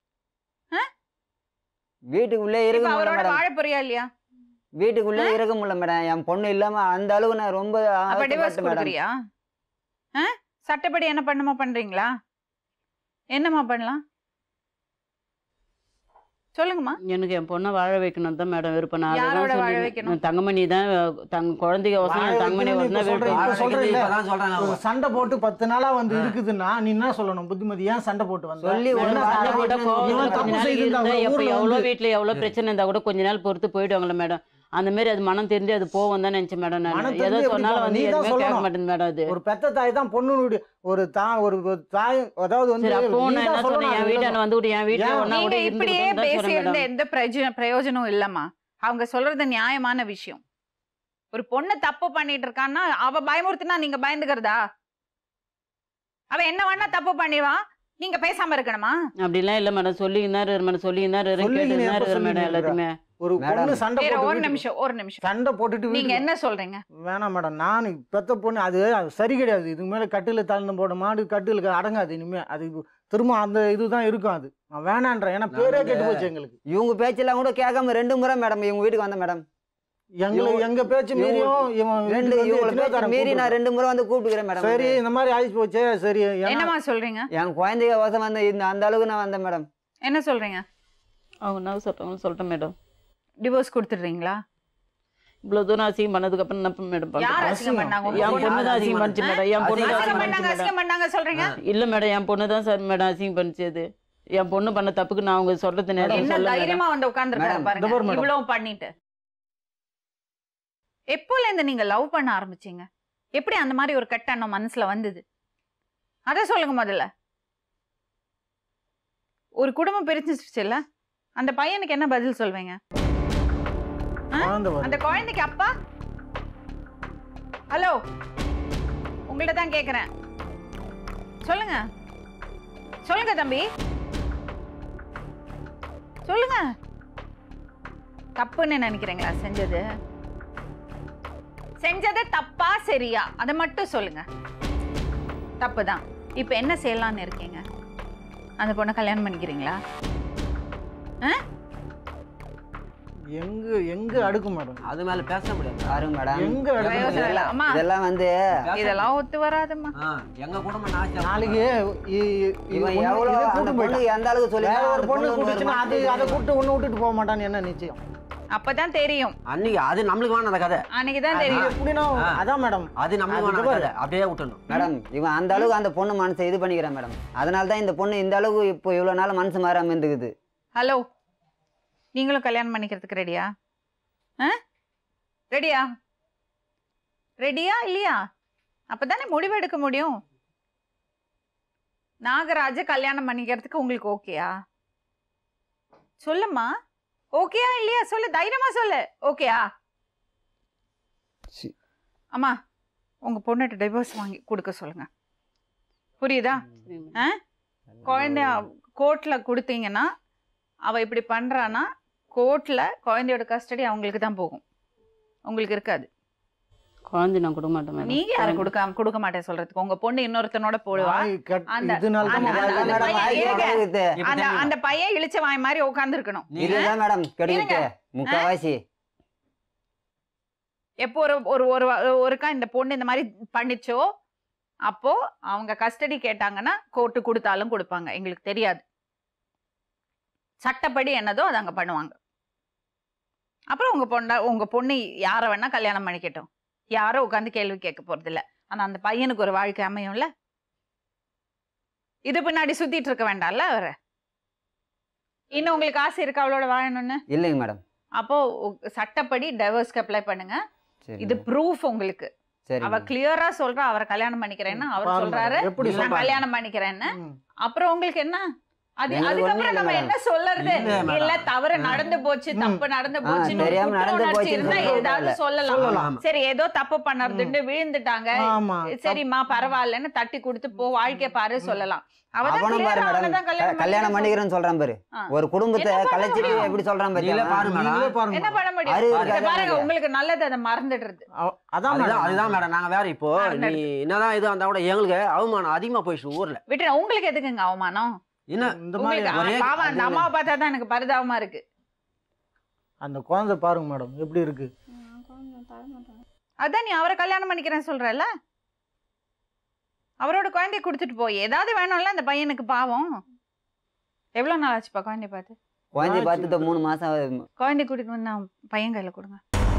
வீட்டுக்குள்ளே இருக்க அவரோட மேடம். வாழ போறியா இல்லையா? வீட்டுக்குள்ளே இருக்க முடியல மேடம். என் பொண்ணு இல்லாம அந்த அளவுக்கு நான் ரொம்ப டிவோர்ஸ் கொடுக்குறியா? சட்டப்படி என்ன பண்ணுமா பண்றீங்களா? என்னம்மா பண்ணலாம் சொல்லுங்கம்மா. எனக்கு என் பொண்ணை வாழ வைக்கணும் தான் மேடம் விருப்பம். யாரோட வாழ வைக்கணும்? தங்கமணி தான் தங்க குழந்தைங்க வசனம் தங்கமணி விருப்பம். சண்டை போட்டு பத்து நாளா வந்து இருக்குதுன்னா நீ என்ன சொல்லணும்? புத்திமதி ஏன் சண்டை போட்டு வந்து சொல்லி சண்டை போட்டா எப்ப எவ்வளவு வீட்டுல எவ்வளவு பிரச்சனை இருந்தா கூட கொஞ்ச நாள் பொறுத்து போயிடுவாங்களா மேடம். அந்த மாதிரி அது மனம் தெரிஞ்சு அது போவோம் தான் நினைச்சேன் மேடம். நான் எதோ சொன்னாலும் வந்து எதுவுமே கேட்க மாட்டேன் மேடம். அது ஒரு பெத்த தாய் தான் பொண்ணு ஒரு தா ஒரு தாய் அதாவது வந்து என்ன சொன்னேன் என் வீட்டான வந்து கூட என் வீட்டுல ஒன்னா கூட இப்படியே பேசி இருந்த எந்த பிரயோஜனம் இல்லம்மா. அவங்க சொல்றது நியாயமான விஷயம். ஒரு பொண்ணு தப்பு பண்ணிட்டு இருக்கான்னா அவ பயமுறுத்தினா நீங்க பயந்துக்கிறதா? அவ என்ன வேணா தப்பு பண்ணிவா, நீங்க பேசாம இருக்கணுமா? அப்படிலாம் இல்ல மேடம். சொல்லியிருந்தாரு மேடம், சொல்லியிருந்தாரு கேட்டுருந்தாரு மேடம். எல்லாத்தையுமே ஒரு பொண்ணு சண்டை போட்டு ஒரு நிமிஷம் ஒரு நிமிஷம் சண்டை போட்டுட்டு நீங்க என்ன சொல்றீங்க? வேணாம் மேடம். நான் பெத்த பொண்ணு அது சரி கிடையாது. இதுக்கு மேல கட்டில தாழ்ந்து போட மாடு கட்டிலுக்கு அடங்காது. இனிமே அது திரும்ப அந்த இதுதான் இருக்கும். அது நான் வேணான்றேன். ஏன்னா பேரே கெட்டு போச்சு எங்களுக்கு. இவங்க பேச்செல்லாம் கூட கேட்காம ரெண்டு முறை மேடம் இவங்க வீட்டுக்கு வந்தேன் மேடம். எங்களுக்கு எங்க பேச்சு மீறியும் இவன் ரெண்டு இவங்க மீறி நான் ரெண்டு முறை வந்து கூப்பிட்டுக்கிறேன் மேடம். சரி இந்த மாதிரி ஆயிடுச்சு போச்சே. சரி என்னமா சொல்றீங்க? என் குழந்தைய வசம் வந்து இந்த அந்த அளவுக்கு நான் வந்தேன் மேடம். என்ன சொல்றீங்க? அவங்க என்ன சொல்றாங்க சொல்லிட்டேன் மேடம். டிவோர்ஸ் கொடுத்துடுறீங்களா? இவ்வளவு தூரம் அசிங்கம் பண்ணதுக்கு அப்புறம் என்ன மேடம்? யார் அசிங்கம் பண்ணாங்க? என் பொண்ணு தான் அசிங்கம் பண்ணிச்சு மேடம். என் பொண்ணு அசிங்கம் பண்ணாங்க அசிங்கம் பண்ணாங்க சொல்றீங்க? இல்ல மேடம், என் பொண்ணு தான் சார் மேடம் அசிங்கம் பண்ணிச்சு. அது என் பொண்ணு பண்ண தப்புக்கு நான் அவங்க சொல்றது நேரம் என்ன தைரியமா வந்து உட்கார்ந்துருக்காங்க பாருங்க. இவ்வளவு பண்ணிட்டு எப்போல இருந்து நீங்க லவ் பண்ண ஆரம்பிச்சீங்க? எப்படி அந்த மாதிரி ஒரு கட்ட எண்ணம் மனசுல வந்தது? அத சொல்லுங்க முதல்ல. ஒரு குடும்பம் பிரிஞ்சிருச்சு இல்ல, அந்த பையனுக்கு என்ன பதில் சொல்வீங்க? அந்த குழந்தைக்கு அப்பா? ஹலோ, உங்கள்ட்ட தான் கேக்குறேன். சொல்லுங்க சொல்லுங்க தம்பி சொல்லுங்க. தப்புன்னு நினைக்கிறீங்களா செஞ்சது? செஞ்சது தப்பா சரியா அதை மட்டும் சொல்லுங்க. தப்புதான். இப்ப என்ன செய்யலாம்னு இருக்கீங்க? அந்த பொண்ணை கல்யாணம் பண்ணிக்கிறீங்களா? எங்க எங்க அடுக்கும் மேடம்? அது மேல பேச முடியாது பாருங்க மேடம். எங்க அம்மா இதெல்லாம் வந்து இதெல்லாம் ஒத்து வராதம்மா. எங்க குடும்பம் நாசம். நாளைக்கு இவன் எவ்வளவு அந்த பொண்ணு எந்த அளவுக்கு சொல்லி ஒரு பொண்ணு கூட்டிச்சுன்னா அது அதை கூப்பிட்டு ஒண்ணு விட்டுட்டு போக மாட்டான்னு என்ன நிச்சயம்? அப்பதான் தெரியும். அன்னைக்கு அது நம்மளுக்கு வேணும் அந்த கதை. அன்னைக்கு தான் தெரியும். எப்படின்னா அதான் மேடம், அது நம்மளுக்கு வேணும் கதை. அப்படியே விட்டணும் மேடம். இவன் அந்த அளவுக்கு அந்த பொண்ணு மனசை இது பண்ணிக்கிறான் மேடம். அதனால தான் இந்த பொண்ணு இந்த அளவுக்கு இப்போ இவ்வளோ நாள் மனசு மாறாம இருந்துக்குது. ஹலோ, நீங்களும் கல்யாணம் பண்ணிக்கிறதுக்கு ரெடியா? ஆ ரெடியா? ரெடியா இல்லையா? அப்பதானே முடிவு எடுக்க முடியும். நாகராஜ கல்யாணம் பண்ணிக்கிறதுக்கு உங்களுக்கு ஓகேயா? சொல்லுமா, ஓகேயா இல்லையா? சொல்லு, தைரியமா சொல்லு. ஓகேயா? அம்மா, உங்க பொண்ணுகிட்ட டிவோர்ஸ் வாங்கி கொடுக்க சொல்லுங்க. புரியுதா? ஆ குழந்தை கோர்ட்ல கொடுத்தீங்கன்னா, அவ இப்படி பண்றானா கோர்ட்ல குழந்தையோட கஸ்டடி அவங்களுக்கு தான் போகும், உங்களுக்கு இருக்காது. குழந்தை நான் கொடுக்க மாட்டேன். நீங்க யாரும் கொடுக்க கொடுக்க மாட்டேன் சொல்றதுக்கு? உங்க பொண்ணு இன்னொருத்தனோட போடுவா. அந்த அந்த பையன் இழிச்ச வாய் மாதிரி உட்கார்ந்து இருக்கணும். இதுதான் மேடம் கிடைக்குது முக்காவாசி. எப்போ ஒரு ஒரு ஒருக்கா இந்த பொண்ணு இந்த மாதிரி பண்ணிச்சோ, அப்போ அவங்க கஸ்டடி கேட்டாங்கன்னா கோர்ட்டு கொடுத்தாலும் கொடுப்பாங்க, எங்களுக்கு தெரியாது. சட்டப்படி என்னதோ அதை அங்க பண்ணுவாங்க. அப்புறம் உங்க பொண்ணா உங்க பொண்ணு யாரை வேணா கல்யாணம் பண்ணிக்கட்டும், யாரும் உட்காந்து கேள்வி கேட்க போறது இல்ல. ஆனா அந்த பையனுக்கு ஒரு வாழ்க்கை அமையும்ல. இது பின்னாடி சுத்திட்டு இருக்க வேண்டாம்ல அவரை. இன்னும் உங்களுக்கு ஆசை இருக்கு அவளோட வாழணும்னு? இல்லைங்க மேடம். அப்போ சட்டப்படி டைவர்ஸ்க்கு அப்ளை பண்ணுங்க. இது ப்ரூஃப் உங்களுக்கு. அவ கிளியரா சொல்றா அவரை கல்யாணம் பண்ணிக்கிறேன்னா, அவர் சொல்றாரு நான் கல்யாணம் பண்ணிக்கிறேன்னு. அப்புறம் உங்களுக்கு என்ன? அது அதுக்கப்புறம் நம்ம என்ன சொல்றது? இல்ல தவறு நடந்து போச்சு, தப்பு நடந்து போச்சுன்னு ஏதாவது சொல்லலாம். சரி ஏதோ தப்பு பண்ணறதுன்னு விழுந்துட்டாங்க, சரிம்மா பரவாயில்லன்னு தட்டி கொடுத்து போ, வாழ்க்கை பாரு சொல்லலாம். கல்யாணம் பண்ணிக்கிறேன்னு சொல்றான் பாரு, ஒரு குடும்பத்தை கலைச்சிட்டு எப்படி சொல்றான் பாரு. என்ன பண்ண முடியும்? பாருங்க, உங்களுக்கு நல்லது அதை மறந்துடுறது. அதுதான் மேடம். நாங்க வேற இப்போ நீ என்னதான் இது வந்தா கூட எங்களுக்கு அவமானம் அதிகமா போயிடுச்சு ஊர்ல. விட்டு உங்களுக்கு எதுக்குங்க அவமானம்? அந்த அம்மாவை பார்த்தாதான் எனக்கு பரிதாபமா இருக்கு. அந்த குழந்தை பாருங்க மேடம் எப்படி இருக்கு. அதான் நீ அவரை கல்யாணம் பண்ணிக்கிறேன்னு சொல்றல, அவரோட குழந்தைய கொடுத்துட்டு போய் ஏதாவது வேணும்ல அந்த பையனுக்கு. பாவம், எவ்வளவு நாள் ஆச்சுப்பா குழந்தைய பார்த்து? குழந்தைய பார்த்து மூணு மாசம். குழந்தைய கூட்டிட்டு வந்து பையன் கையில கொடுங்க.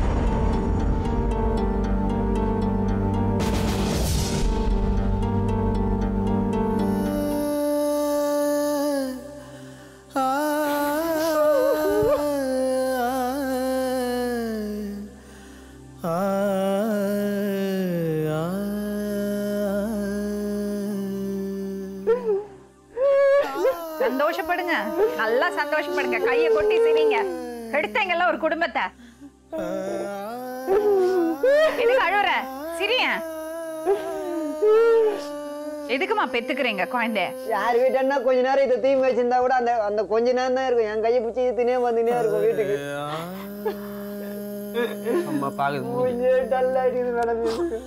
சந்தோஷப்படுங்க, நல்லா சந்தோஷப்படுங்க, கைய கொட்டி சிரிங்க. எடுத்தீங்கல்ல ஒரு குடும்பத்தை. எதுக்கு அழுற? சிரிய. எதுக்குமா பெத்துக்கிறீங்க குழந்தை? யார் வீட்டுன்னா கொஞ்ச நேரம் இதை தீமை வச்சிருந்தா கூட அந்த அந்த கொஞ்ச நேரம் தான் இருக்கும். என் கையை பிடிச்சி தினே வந்துனே இருக்கும் வீட்டுக்கு. அம்மா பாக்குது கொஞ்சம் டல்லா இருக்குது மேடம்.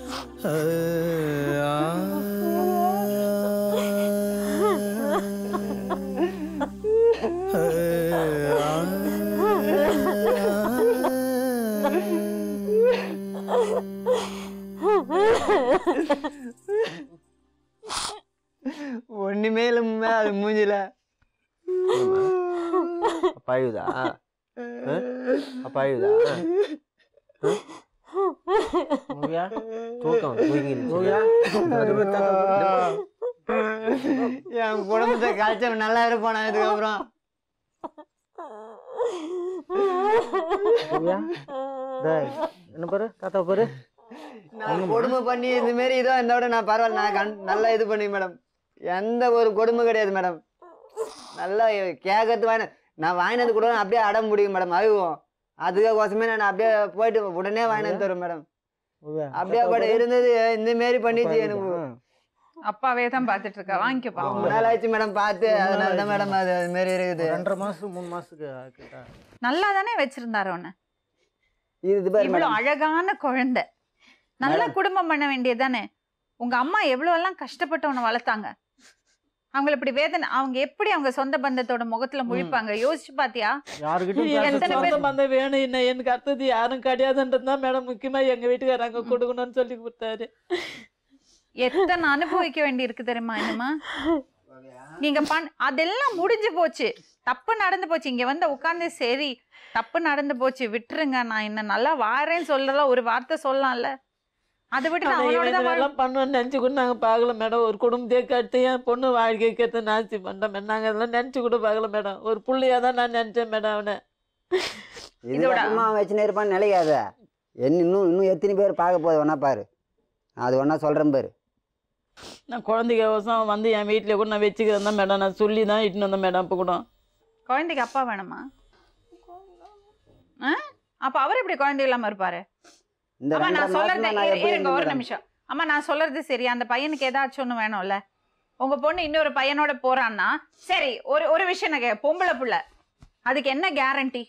ஒண்ணுமே இல்ல அது மூஞ்சில. அப்பாயுதா அப்பாயுதா தூக்கம் என் குடும்பத்தை கழிச்சவன் நல்லா இருப்பானா இதுக்கப்புறம். என்ன பாரு தாத்தா பாரு, நான் கொடுமை பண்ணி இந்த மாதிரி இதோ இந்த விட நான் பரவாயில்ல, நான் நல்லா இது பண்ணி மேடம். எந்த ஒரு கொடுமை கிடையாது மேடம். நல்லா கேட்கறது வாங்க, நான் வாங்கினது கூட அப்படியே அடம் முடியும் மேடம். அழுவோம் அதுக்கோசமே நான் அப்படியே போயிட்டு உடனே வாங்கினது தரும் மேடம். அப்படியே பட இருந்தது இந்த மாரி பண்ணிச்சு எனக்கு. அப்பாவே தான் பாத்துட்டு இருக்கா, வாங்கிக்கப்பா. ரொம்ப நாள் ஆச்சு மேடம் பார்த்து, அதனால தான் மேடம் அது அது மாரி இருக்குது. ரெண்டரை மாசம் மூணு மாசத்துக்கு நல்லா தானே வச்சிருந்தாரு ஒண்ணு. இது இவ்வளவு அழகான குழந்தை, நல்லா குடும்பம் பண்ண வேண்டியதானே. உங்க அம்மா எவ்வளவு எல்லாம் கஷ்டப்பட்டு உன்னை வளர்த்தாங்க. அவங்களை இப்படி வேதனை, அவங்க எப்படி அவங்க சொந்த பந்தத்தோட முகத்துல முழிப்பாங்க யோசிச்சு பாத்தியா? சொந்த பந்தம் வேணும் என்ன எனக்கு அடுத்தது யாரும் கிடையாதுன்றதுதான் மேடம் முக்கியமா எங்க வீட்டுக்காரங்க கொடுக்கணும்னு சொல்லி கொடுத்தாரு. எத்தனை அனுபவிக்க வேண்டி இருக்கு தெரியுமா? என்னமா நீங்க பண் அதெல்லாம் முடிஞ்சு போச்சு, தப்பு நடந்து போச்சு. இங்க வந்து உட்காந்து சரி தப்பு நடந்து போச்சு விட்டுருங்க, நான் இன்னும் நல்லா வாரேன்னு சொல்லலாம், ஒரு வார்த்தை சொல்லலாம்ல. அதை விட்டு அவனோட பண்ணுவேன்னு நினச்சி கூட நாங்கள் பார்க்கல மேடம். ஒரு குடும்பத்தையே கட்டு என் பொண்ணு வாழ்க்கை கற்று நாசி பண்ணேன். நாங்கள் அதெல்லாம் நினச்சி கூட பார்க்கல மேடம். ஒரு பிள்ளையா தான் நான் நினச்சேன் மேடம் அவனை. இதோட அம்மா வச்சுன்னு இருப்பான்னு நினைக்காத. என்ன இன்னும் இன்னும் எத்தனை பேர் பார்க்க போகுது ஒன்றா பாரு. அது ஒன்றா சொல்கிறேன் பாரு. நான் குழந்தைக்கு அவசரம் வந்து என் வீட்டில் கூட நான் வச்சுக்கிறேன் தான் மேடம். நான் சொல்லி தான் இட்டுன்னு வந்தேன் மேடம். அப்போ கூட குழந்தைக்கு அப்பா வேணுமா? ஆ அப்போ அவர் எப்படி குழந்தை இல்லாமல் இருப்பாரு? அம்மா நான் சொல்றது இருங்க ஒரு நிமிஷம். அம்மா நான் சொல்றது சரி, அந்த பையனுக்கு ஏதாச்சும் ஒன்று வேணும்ல. உங்க பொண்ணு இன்னொரு பையனோட போறான்னா சரி, ஒரு ஒரு விஷயம் நான் பொம்பளை புள்ள, அதுக்கு என்ன கேரண்டி?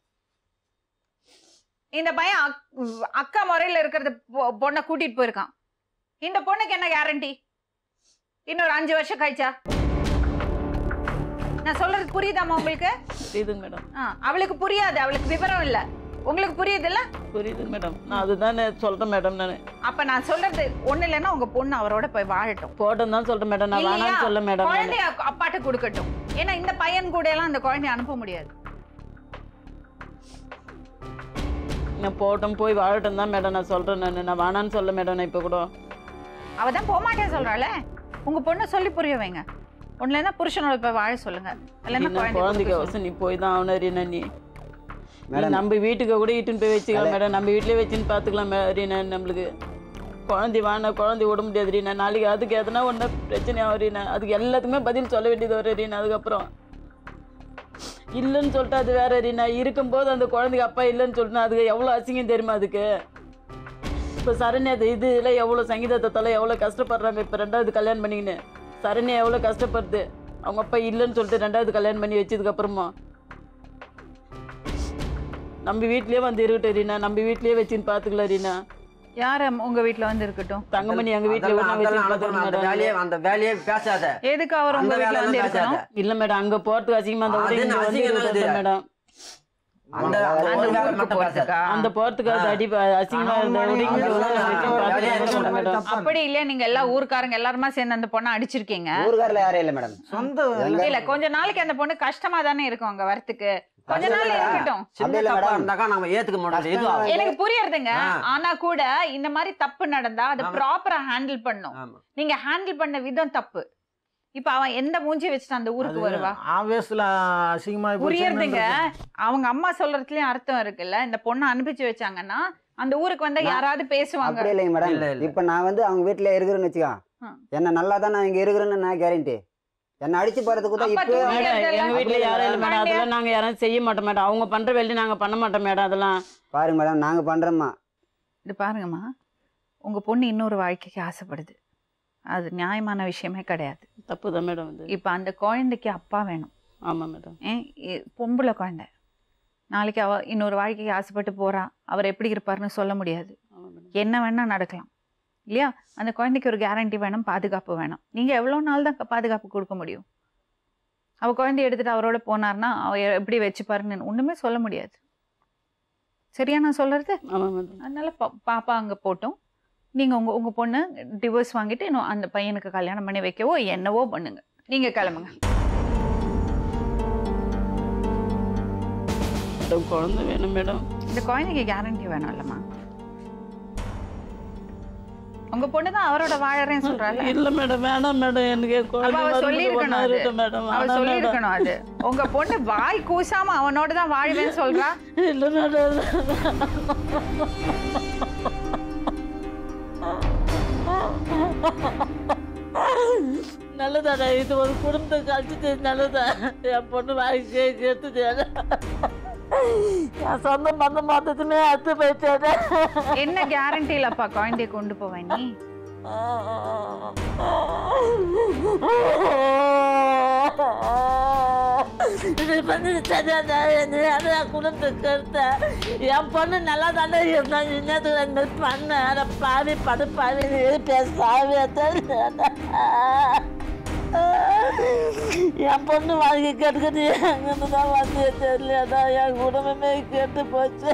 இந்த பையன் அக்கா முறையில் இருக்கிறது பொண்ணை கூட்டிட்டு போயிருக்கான், இந்த பொண்ணுக்கு என்ன கேரண்டி இன்னொரு அஞ்சு வருஷம் கழிச்சா? நான் சொல்றது புரியுதாம்மா உங்களுக்கு? புரியுதுங்க மேடம். அவளுக்கு புரியாது, அவளுக்கு விவரம் இல்லை. உங்களுக்கு புரியுது இல்ல? புரியுது மேடம். நான் அதுதான் சொல்றேன் மேடம். நான் அப்ப நான் சொல்றது ஒண்ணு இல்லைன்னா உங்க பொண்ணு அவரோட போய் வாழட்டும். போட்டோம் தான் சொல்றேன் மேடம். நான் வேணாம்னு சொல்ல மேடம். குழந்தைய அப்பாட்ட கொடுக்கட்டும். ஏன்னா இந்த பையன் கூட எல்லாம் அந்த குழந்தைய அனுப்ப முடியாது. நான் போட்டோம் போய் வாழட்டும் தான் மேடம் நான் சொல்றேன். நான் நான் வேணான்னு சொல்ல மேடம். நான் இப்ப கூட அவதான் போக மாட்டேன்னு சொல்றாளே. உங்க பொண்ணு சொல்லி புரிய வைங்க. ஒண்ணுல இருந்தா புருஷனோட போய் வாழ சொல்லுங்க. இல்லைன்னா குழந்தைக்கு அவசரம் நீ போய் தான் ஆகணும். நீ நம்ம வீட்டுக்கு கூட இட்டுன்னு போய் வச்சுக்கலாம் மேடம். நம்ம வீட்டிலே வச்சுன்னு பார்த்துக்கலாம் ரீனா. நம்மளுக்கு குழந்தை வாங்க குழந்தை விட முடியாது ரீனா. நாளைக்கு அதுக்கு எதனா ஒன்றா பிரச்சனை ஆகும் ரீனா. அதுக்கு எல்லாத்துக்குமே பதில் சொல்ல வேண்டியது வரும் ரீனா. அதுக்கப்புறம் இல்லைன்னு சொல்லிட்டு அது வேற ரீனா. இருக்கும்போது அந்த குழந்தைக்கு அப்பா இல்லைன்னு சொல்லிட்டு அதுக்கு எவ்வளோ அசிங்கம் தெரியுமா அதுக்கு? இப்போ சரண்யா இது இதில் எவ்வளோ சங்கீதத்தால் எவ்வளோ கஷ்டப்படுறாங்க. இப்போ ரெண்டாவது கல்யாணம் பண்ணிக்கின்னு சரண்யா எவ்வளோ கஷ்டப்படுது. அவங்க அப்பா இல்லைன்னு சொல்லிட்டு ரெண்டாவது கல்யாணம் பண்ணி வச்சதுக்கப்புறமா நம்ம வீட்லயே வந்து இருக்கட்டும் ரீனா. நம்ம வீட்லயே வச்சுன்னு பாத்துக்கலாம் ரீனா. யார உங்க வீட்ல வந்து இருக்கட்டும்? தங்கமணி எங்க வீட்ல அந்த வேலையே பேசாத. எதுக்கு அவர் உங்க வீட்ல வந்து இருக்கணும்? இல்ல மேடம், அங்க போறதுக்கு அசிங்கமா இருந்தா மேடம். அந்த போறதுக்கு அடி அசிங்கமா இருந்தா. அப்படி இல்லையா? நீங்க எல்லா ஊருக்காரங்க எல்லாருமா சேர்ந்து அந்த பொண்ணை அடிச்சிருக்கீங்க. ஊருக்காரல யாரும் இல்ல மேடம். சொந்த இல்ல கொஞ்ச நாளைக்கு அந்த பொண்ணு கஷ்டமா தானே இருக்கும் அங்க வரத்துக்கு. கொஞ்ச நாள் இருக்கட்டும். எனக்கு புரியுதுங்க. ஆனா கூட இந்த மாதிரி தப்பு நடந்தா அதை ப்ராப்பரா ஹேண்டில் பண்ணும். நீங்க ஹேண்டில் பண்ண விதம் தப்பு. இப்ப அவன் எந்த மூஞ்சி வச்சுட்டு அந்த ஊருக்கு வருவா? ஆவேசல அசிங்கமா புரியுதுங்க. அவங்க அம்மா சொல்றதுலயும் அர்த்தம் இருக்குல்ல. இந்த பொண்ணை அனுப்பிச்சு வச்சாங்கன்னா அந்த ஊருக்கு வந்தா யாராவது பேசுவாங்க. அப்படி இல்லைங்க மேடம். இப்ப நான் வந்து அவங்க வீட்டுல இருக்கிறேன்னு வச்சுக்கா, என்ன நல்லா தான் நான் இங்க இருக்கிறேன்னு நான் கேரண்டி. என்ன அடிச்சு போறதுக்கு தான் இப்போ எங்க வீட்டுல யாரும் இல்லை மேடம். அதெல்லாம் நாங்க யாரும் செய்ய மாட்டோம் மேடம். அவங்க பண்ற வேலையை நாங்க பண்ண மாட்டோம் மேடம். அதெல்லாம் பாருங்க மேடம், நாங்க பண்றோம்மா. இது பாருங்கம்மா, உங்க பொண்ணு இன்னொரு வாழ்க்கைக்கு ஆசைப்படுது. அது நியாயமான விஷயமே கிடையாது. தப்பு தான் மேடம். இப்ப அந்த குழந்தைக்கு அப்பா வேணும். ஆமா மேடம். ஏன் பொம்பளை குழந்தை நாளைக்கு அவ இன்னொரு வாழ்க்கைக்கு ஆசைப்பட்டு போறா. அவர் எப்படி இருப்பாருன்னு சொல்ல முடியாது. என்ன வேணா நடக்கலாம் இல்லையா? அந்த குழந்தைக்கு ஒரு கேரண்டி வேணும், பாதுகாப்பு வேணும். நீங்க எவ்வளவு நாள் தான் பாதுகாப்பு கொடுக்க முடியும்? அவ குழந்தைய எடுத்துட்டு அவரோட போனார்னா அவ எப்படி வச்சுப்பாருன்னு ஒண்ணுமே சொல்ல முடியாது. சரியா நான் சொல்றது? அதனால பாப்பா அங்க போட்டோம். நீங்க உங்க உங்க பொண்ணு டிவோர்ஸ் வாங்கிட்டு இன்னும் அந்த பையனுக்கு கல்யாணம் பண்ணி வைக்கவோ என்னவோ பண்ணுங்க. நீங்க கிளம்புங்க. குழந்தை வேணும் மேடம். இந்த குழந்தைக்கு கேரண்டி வேணும் இல்லம்மா? உங்க பொண்ணு தான் அவரோட வாழறேன்னு சொல்றாங்க. இல்ல மேடம், வேணாம் மேடம். எனக்கு சொல்லி இருக்கணும் மேடம். அவ சொல்லி இருக்கணும். அது உங்க பொண்ணு வாய் கூசாம அவனோட தான் வாழ்வேன்னு சொல்றா. இல்ல மேடம். நல்லதாடா, இது ஒரு குடும்பத்தை கழிச்சுட்டு நல்லதா. என் பொண்ணு வாய்க்கு சேர்த்துட்டு என் சொந்த பந்த மொத்தத்துமே அத்து போயிட்டாரு. என்ன கேரண்டி இல்லப்பா குழந்தைய கொண்டு போவேன் நீ? குடும்பத்தை கருத்த என் பொண்ணு நல்லா தானே இருந்தாங்க. பண்ண பாவி படுப்பாவி பேசாவே என் பொண்ணு வாழ்க்கை கெடுக்கிறது எங்கன்னு தான் வந்து தெரியலடா. என் குடும்பமே கெட்டு போச்சு.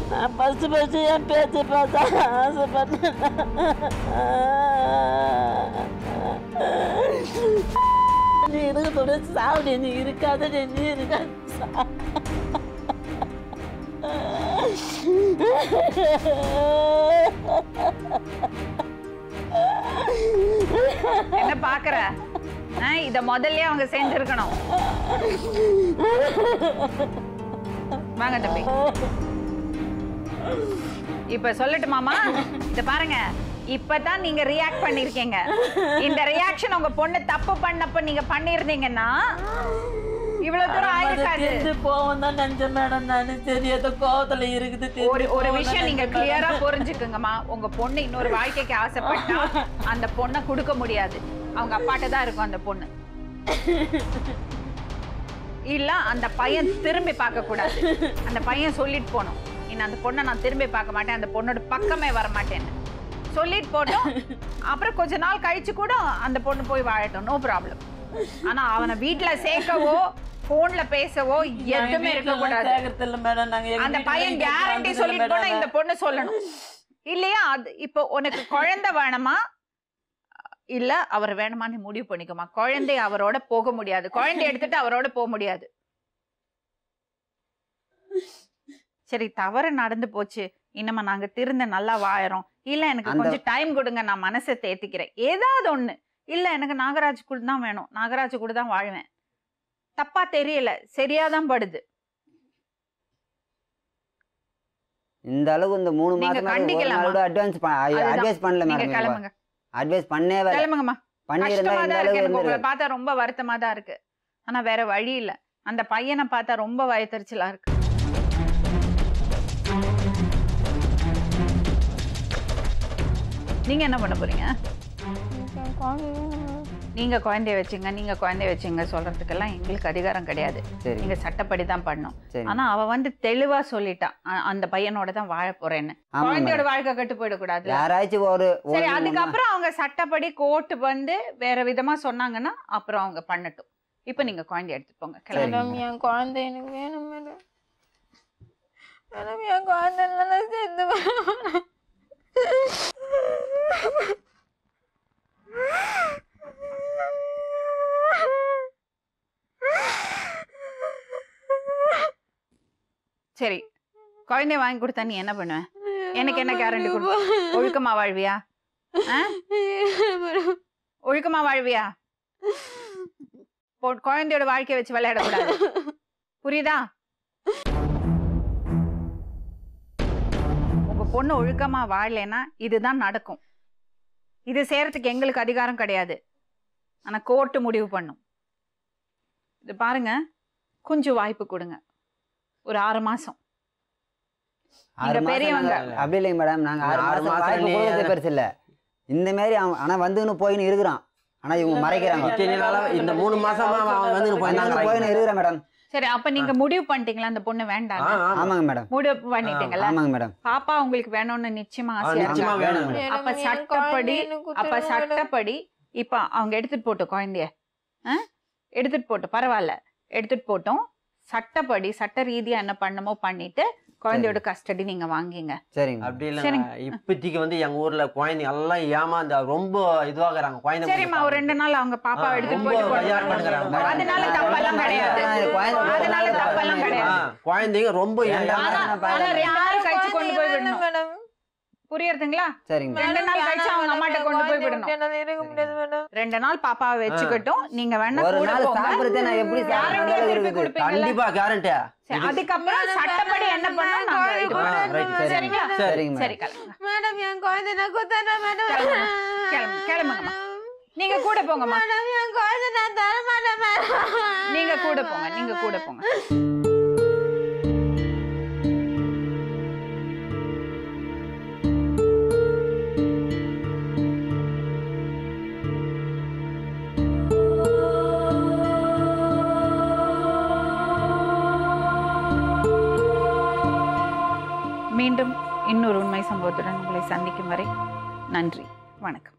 நான் ஃபஸ்ட்டு ஃபஸ்ட்டு என் பேச்சு பார்த்தா ஆசைப்பட்டேன். நீ இருக்க கூட சாப்பிடு, நீ இருக்காத நீ இருக்காது சா என்ன பாக்குற? இத முதல்ல அவங்க செஞ்சிருக்கணும். வாங்க தம்பி. இப்ப சொல்லட்டுமாமா? இத பாருங்க, இப்பதான் நீங்க ரியாக்ட் பண்ணிருக்கீங்க. இந்த ரியாக்ஷன் உங்க பொண்ணு தப்பு பண்ணப்ப நீங்க பண்ணிருந்தீங்கன்னா இவ்வளவு தூரம் ஆயிருக்காது. போவோம் தான் நினைச்சேன் மேடம். நான் தெரியாத கோவத்துல இருக்குது. ஒரு ஒரு விஷயம் நீங்க கிளியரா புரிஞ்சுக்குங்கம்மா. உங்க பொண்ணு இன்னொரு வாழ்க்கைக்கு ஆசைப்பட்டா அந்த பொண்ணை கொடுக்க முடியாது. அவங்க அப்பாட்ட தான் இருக்கும் அந்த பொண்ணு. இல்ல அந்த பையன் திரும்பி பார்க்க கூடாது. அந்த பையன் சொல்லிட்டு போனோம், இன்னும் அந்த பொண்ணை நான் திரும்பி பார்க்க மாட்டேன், அந்த பொண்ணோட பக்கமே வர மாட்டேன்னு சொல்லிட்டு போட்டோம். அப்புறம் கொஞ்ச நாள் கழிச்சு கூட அந்த பொண்ணு போய் வாழட்டும், நோ ப்ராப்ளம். ஆனா அவனை வீட்டுல சேர்க்கவோ போன்ல பேசவோ எதுவுமே இருக்க கூடாது. அந்த பையன் கேரண்டி சொல்லிட்டு போனா இந்த பொண்ணு சொல்லணும் இல்லையா? அது இப்போ உனக்கு குழந்தை வேணுமா இல்ல அவர் வேணுமான்னு முடிவு பண்ணிக்கோமா. குழந்தை அவரோட போக முடியாது, குழந்தை எடுத்துட்டு அவரோட போக முடியாது. சரி, தவறு நடந்து போச்சு, இன்னமா நாங்க திருந்த நல்லா வாழறோம். இல்ல எனக்கு கொஞ்சம் டைம் கொடுங்க, நான் மனசை தேத்திக்கிறேன். ஏதாவது ஒண்ணு. இல்ல எனக்கு நாகராஜ் கூட தான் வேணும், நாகராஜ் கூட தான் வாழ்வேன். தப்பா தெரியல, சரியாதான் படுது. இந்த அளவுக்கு இந்த மூணு மாசம் அட்வான்ஸ் அட்வைஸ் பண்ணல மேடம். கிளம்புங்க, அட்வைஸ் பண்ணவே கிளம்புங்கம்மா. கஷ்டமா தான் இருக்கு, எனக்கு உங்களை பார்த்தா ரொம்ப வருத்தமா தான் இருக்கு. ஆனா வேற வழி இல்ல. அந்த பையனை பார்த்தா ரொம்ப வயத்தறிச்சலா இருக்கு. நீங்க என்ன பண்ண போறீங்க? நீங்க குழந்தைய வச்சுங்க, நீங்க குழந்தைய வச்சுங்க சொல்றதுக்கெல்லாம் எங்களுக்கு அதிகாரம் கிடையாது. நீங்க சட்டப்படி தான் பண்ணணும். ஆனா அவ வந்து தெளிவா சொல்லிட்டான், அந்த பையனோட தான் வாழ போறேன்னு. குழந்தையோட வாழ்க்கை கட்டு போயிடக்கூடாது. சரி, அதுக்கப்புறம் அவங்க சட்டப்படி கோர்ட்டு வந்து வேற விதமா சொன்னாங்கன்னா அப்புறம் அவங்க பண்ணட்டும். இப்ப நீங்க குழந்தைய எடுத்துட்டு போங்க. மேடம், என் குழந்தை எனக்கு வேணும் மேடம். மேடம், என் குழந்தை நல்லா சேர்ந்து சரி, குழந்தைய வாங்கி கொடுத்தா நீ என்ன பண்ணுவ? எனக்கு என்ன கேரண்டி கொடு? ஒழுக்கமா வாழ்வியா? ஒழுக்கமா வாழ்வியா? குழந்தையோட வாழ்க்கைய வச்சு விளையாடக்கூடாது, புரியுதா? உங்க பொண்ணு ஒழுக்கமா வாழலைன்னா இதுதான் நடக்கும். இது செய்யறதுக்கு எங்களுக்கு அதிகாரம் கிடையாது. ஆனா கோர்ட்டு முடிவு பண்ணும். இது பாருங்க, கொஞ்சம் வாய்ப்பு கொடுங்க, ஒரு ஆறு மாசம். பெரியவங்க அப்படி இல்லைங்க மேடம், நாங்க ஆறு மாசம் பெருசு இல்ல. இந்த மாதிரி ஆனா வந்துன்னு போயின்னு இருக்கிறான். ஆனா இவங்க மறைக்கிறாங்க. இந்த மூணு மாசமா வந்து போயின்னு இருக்கிறேன் மேடம். சரி, அப்ப நீங்க முடிவு பண்ணிட்டீங்களா அந்த பொண்ணு வேண்டாம்? ஆமாங்க மேடம், முடிவு பண்ணிட்டீங்களா? ஆமாங்க மேடம். பாப்பா உங்களுக்கு வேணும்னு நிச்சயமா ஆசையா? அப்ப சட்டப்படி அப்ப சட்டப்படி இப்ப அவங்க எடுத்துட்டு போட்டோம் குழந்தைய, எடுத்துட்டு போட்டோம், பரவாயில்ல, எடுத்துட்டு போட்டோம். சட்டப்படி சட்ட ரீதியா என்ன பண்ணமோ பண்ணிட்டு குழந்தையோட கஸ்டடி நீங்க வாங்கிங்க. சரிங்க. அப்படி இல்ல, இப்போதைக்கு வந்து எங்க ஊர்ல குழந்தை எல்லாம் ஏமாந்து ரொம்ப இதுவாகறாங்க. குழந்தை சரிம்மா, ஒரு ரெண்டு நாள் அவங்க பாப்பாவை எடுத்துட்டு போயிட்டு அதனால தப்பெல்லாம் கிடையாது. அதனால தப்பெல்லாம் கிடையாது. குழந்தைங்க ரொம்ப ரெண்டு நாள் கழிச்சு கொண்டு போய் விடணும் மேடம். புரியுதுங்களா? சரிங்க. ரெண்டு நாள் கழிச்சு அவங்க அம்மாட்ட கொண்டு போய் விடணும். ரெண்டு நாள் பாப்பாவை வச்சுக்கிட்டும் நீங்க வேணா கூட போங்க. நான் எப்படி கண்டிப்பா கேரண்டி. அதுக்கப்புறம் சட்டப்படி என்ன பண்ணணும்? சரிங்களா? சரி, கிளம்புங்க மேடம். என் குழந்தை நான் குத்தனா மேடம். கிளம்பு, கிளம்புங்கம்மா. நீங்க கூட போங்கம்மா. என் குழந்தை நான் தர மாட்டேன் மேடம். நீங்க கூட போங்க, நீங்க கூட போங்க. மீண்டும் இன்னொரு உண்மை சம்பவத்துடன் உங்களை சந்திக்கும் வரை நன்றி, வணக்கம்.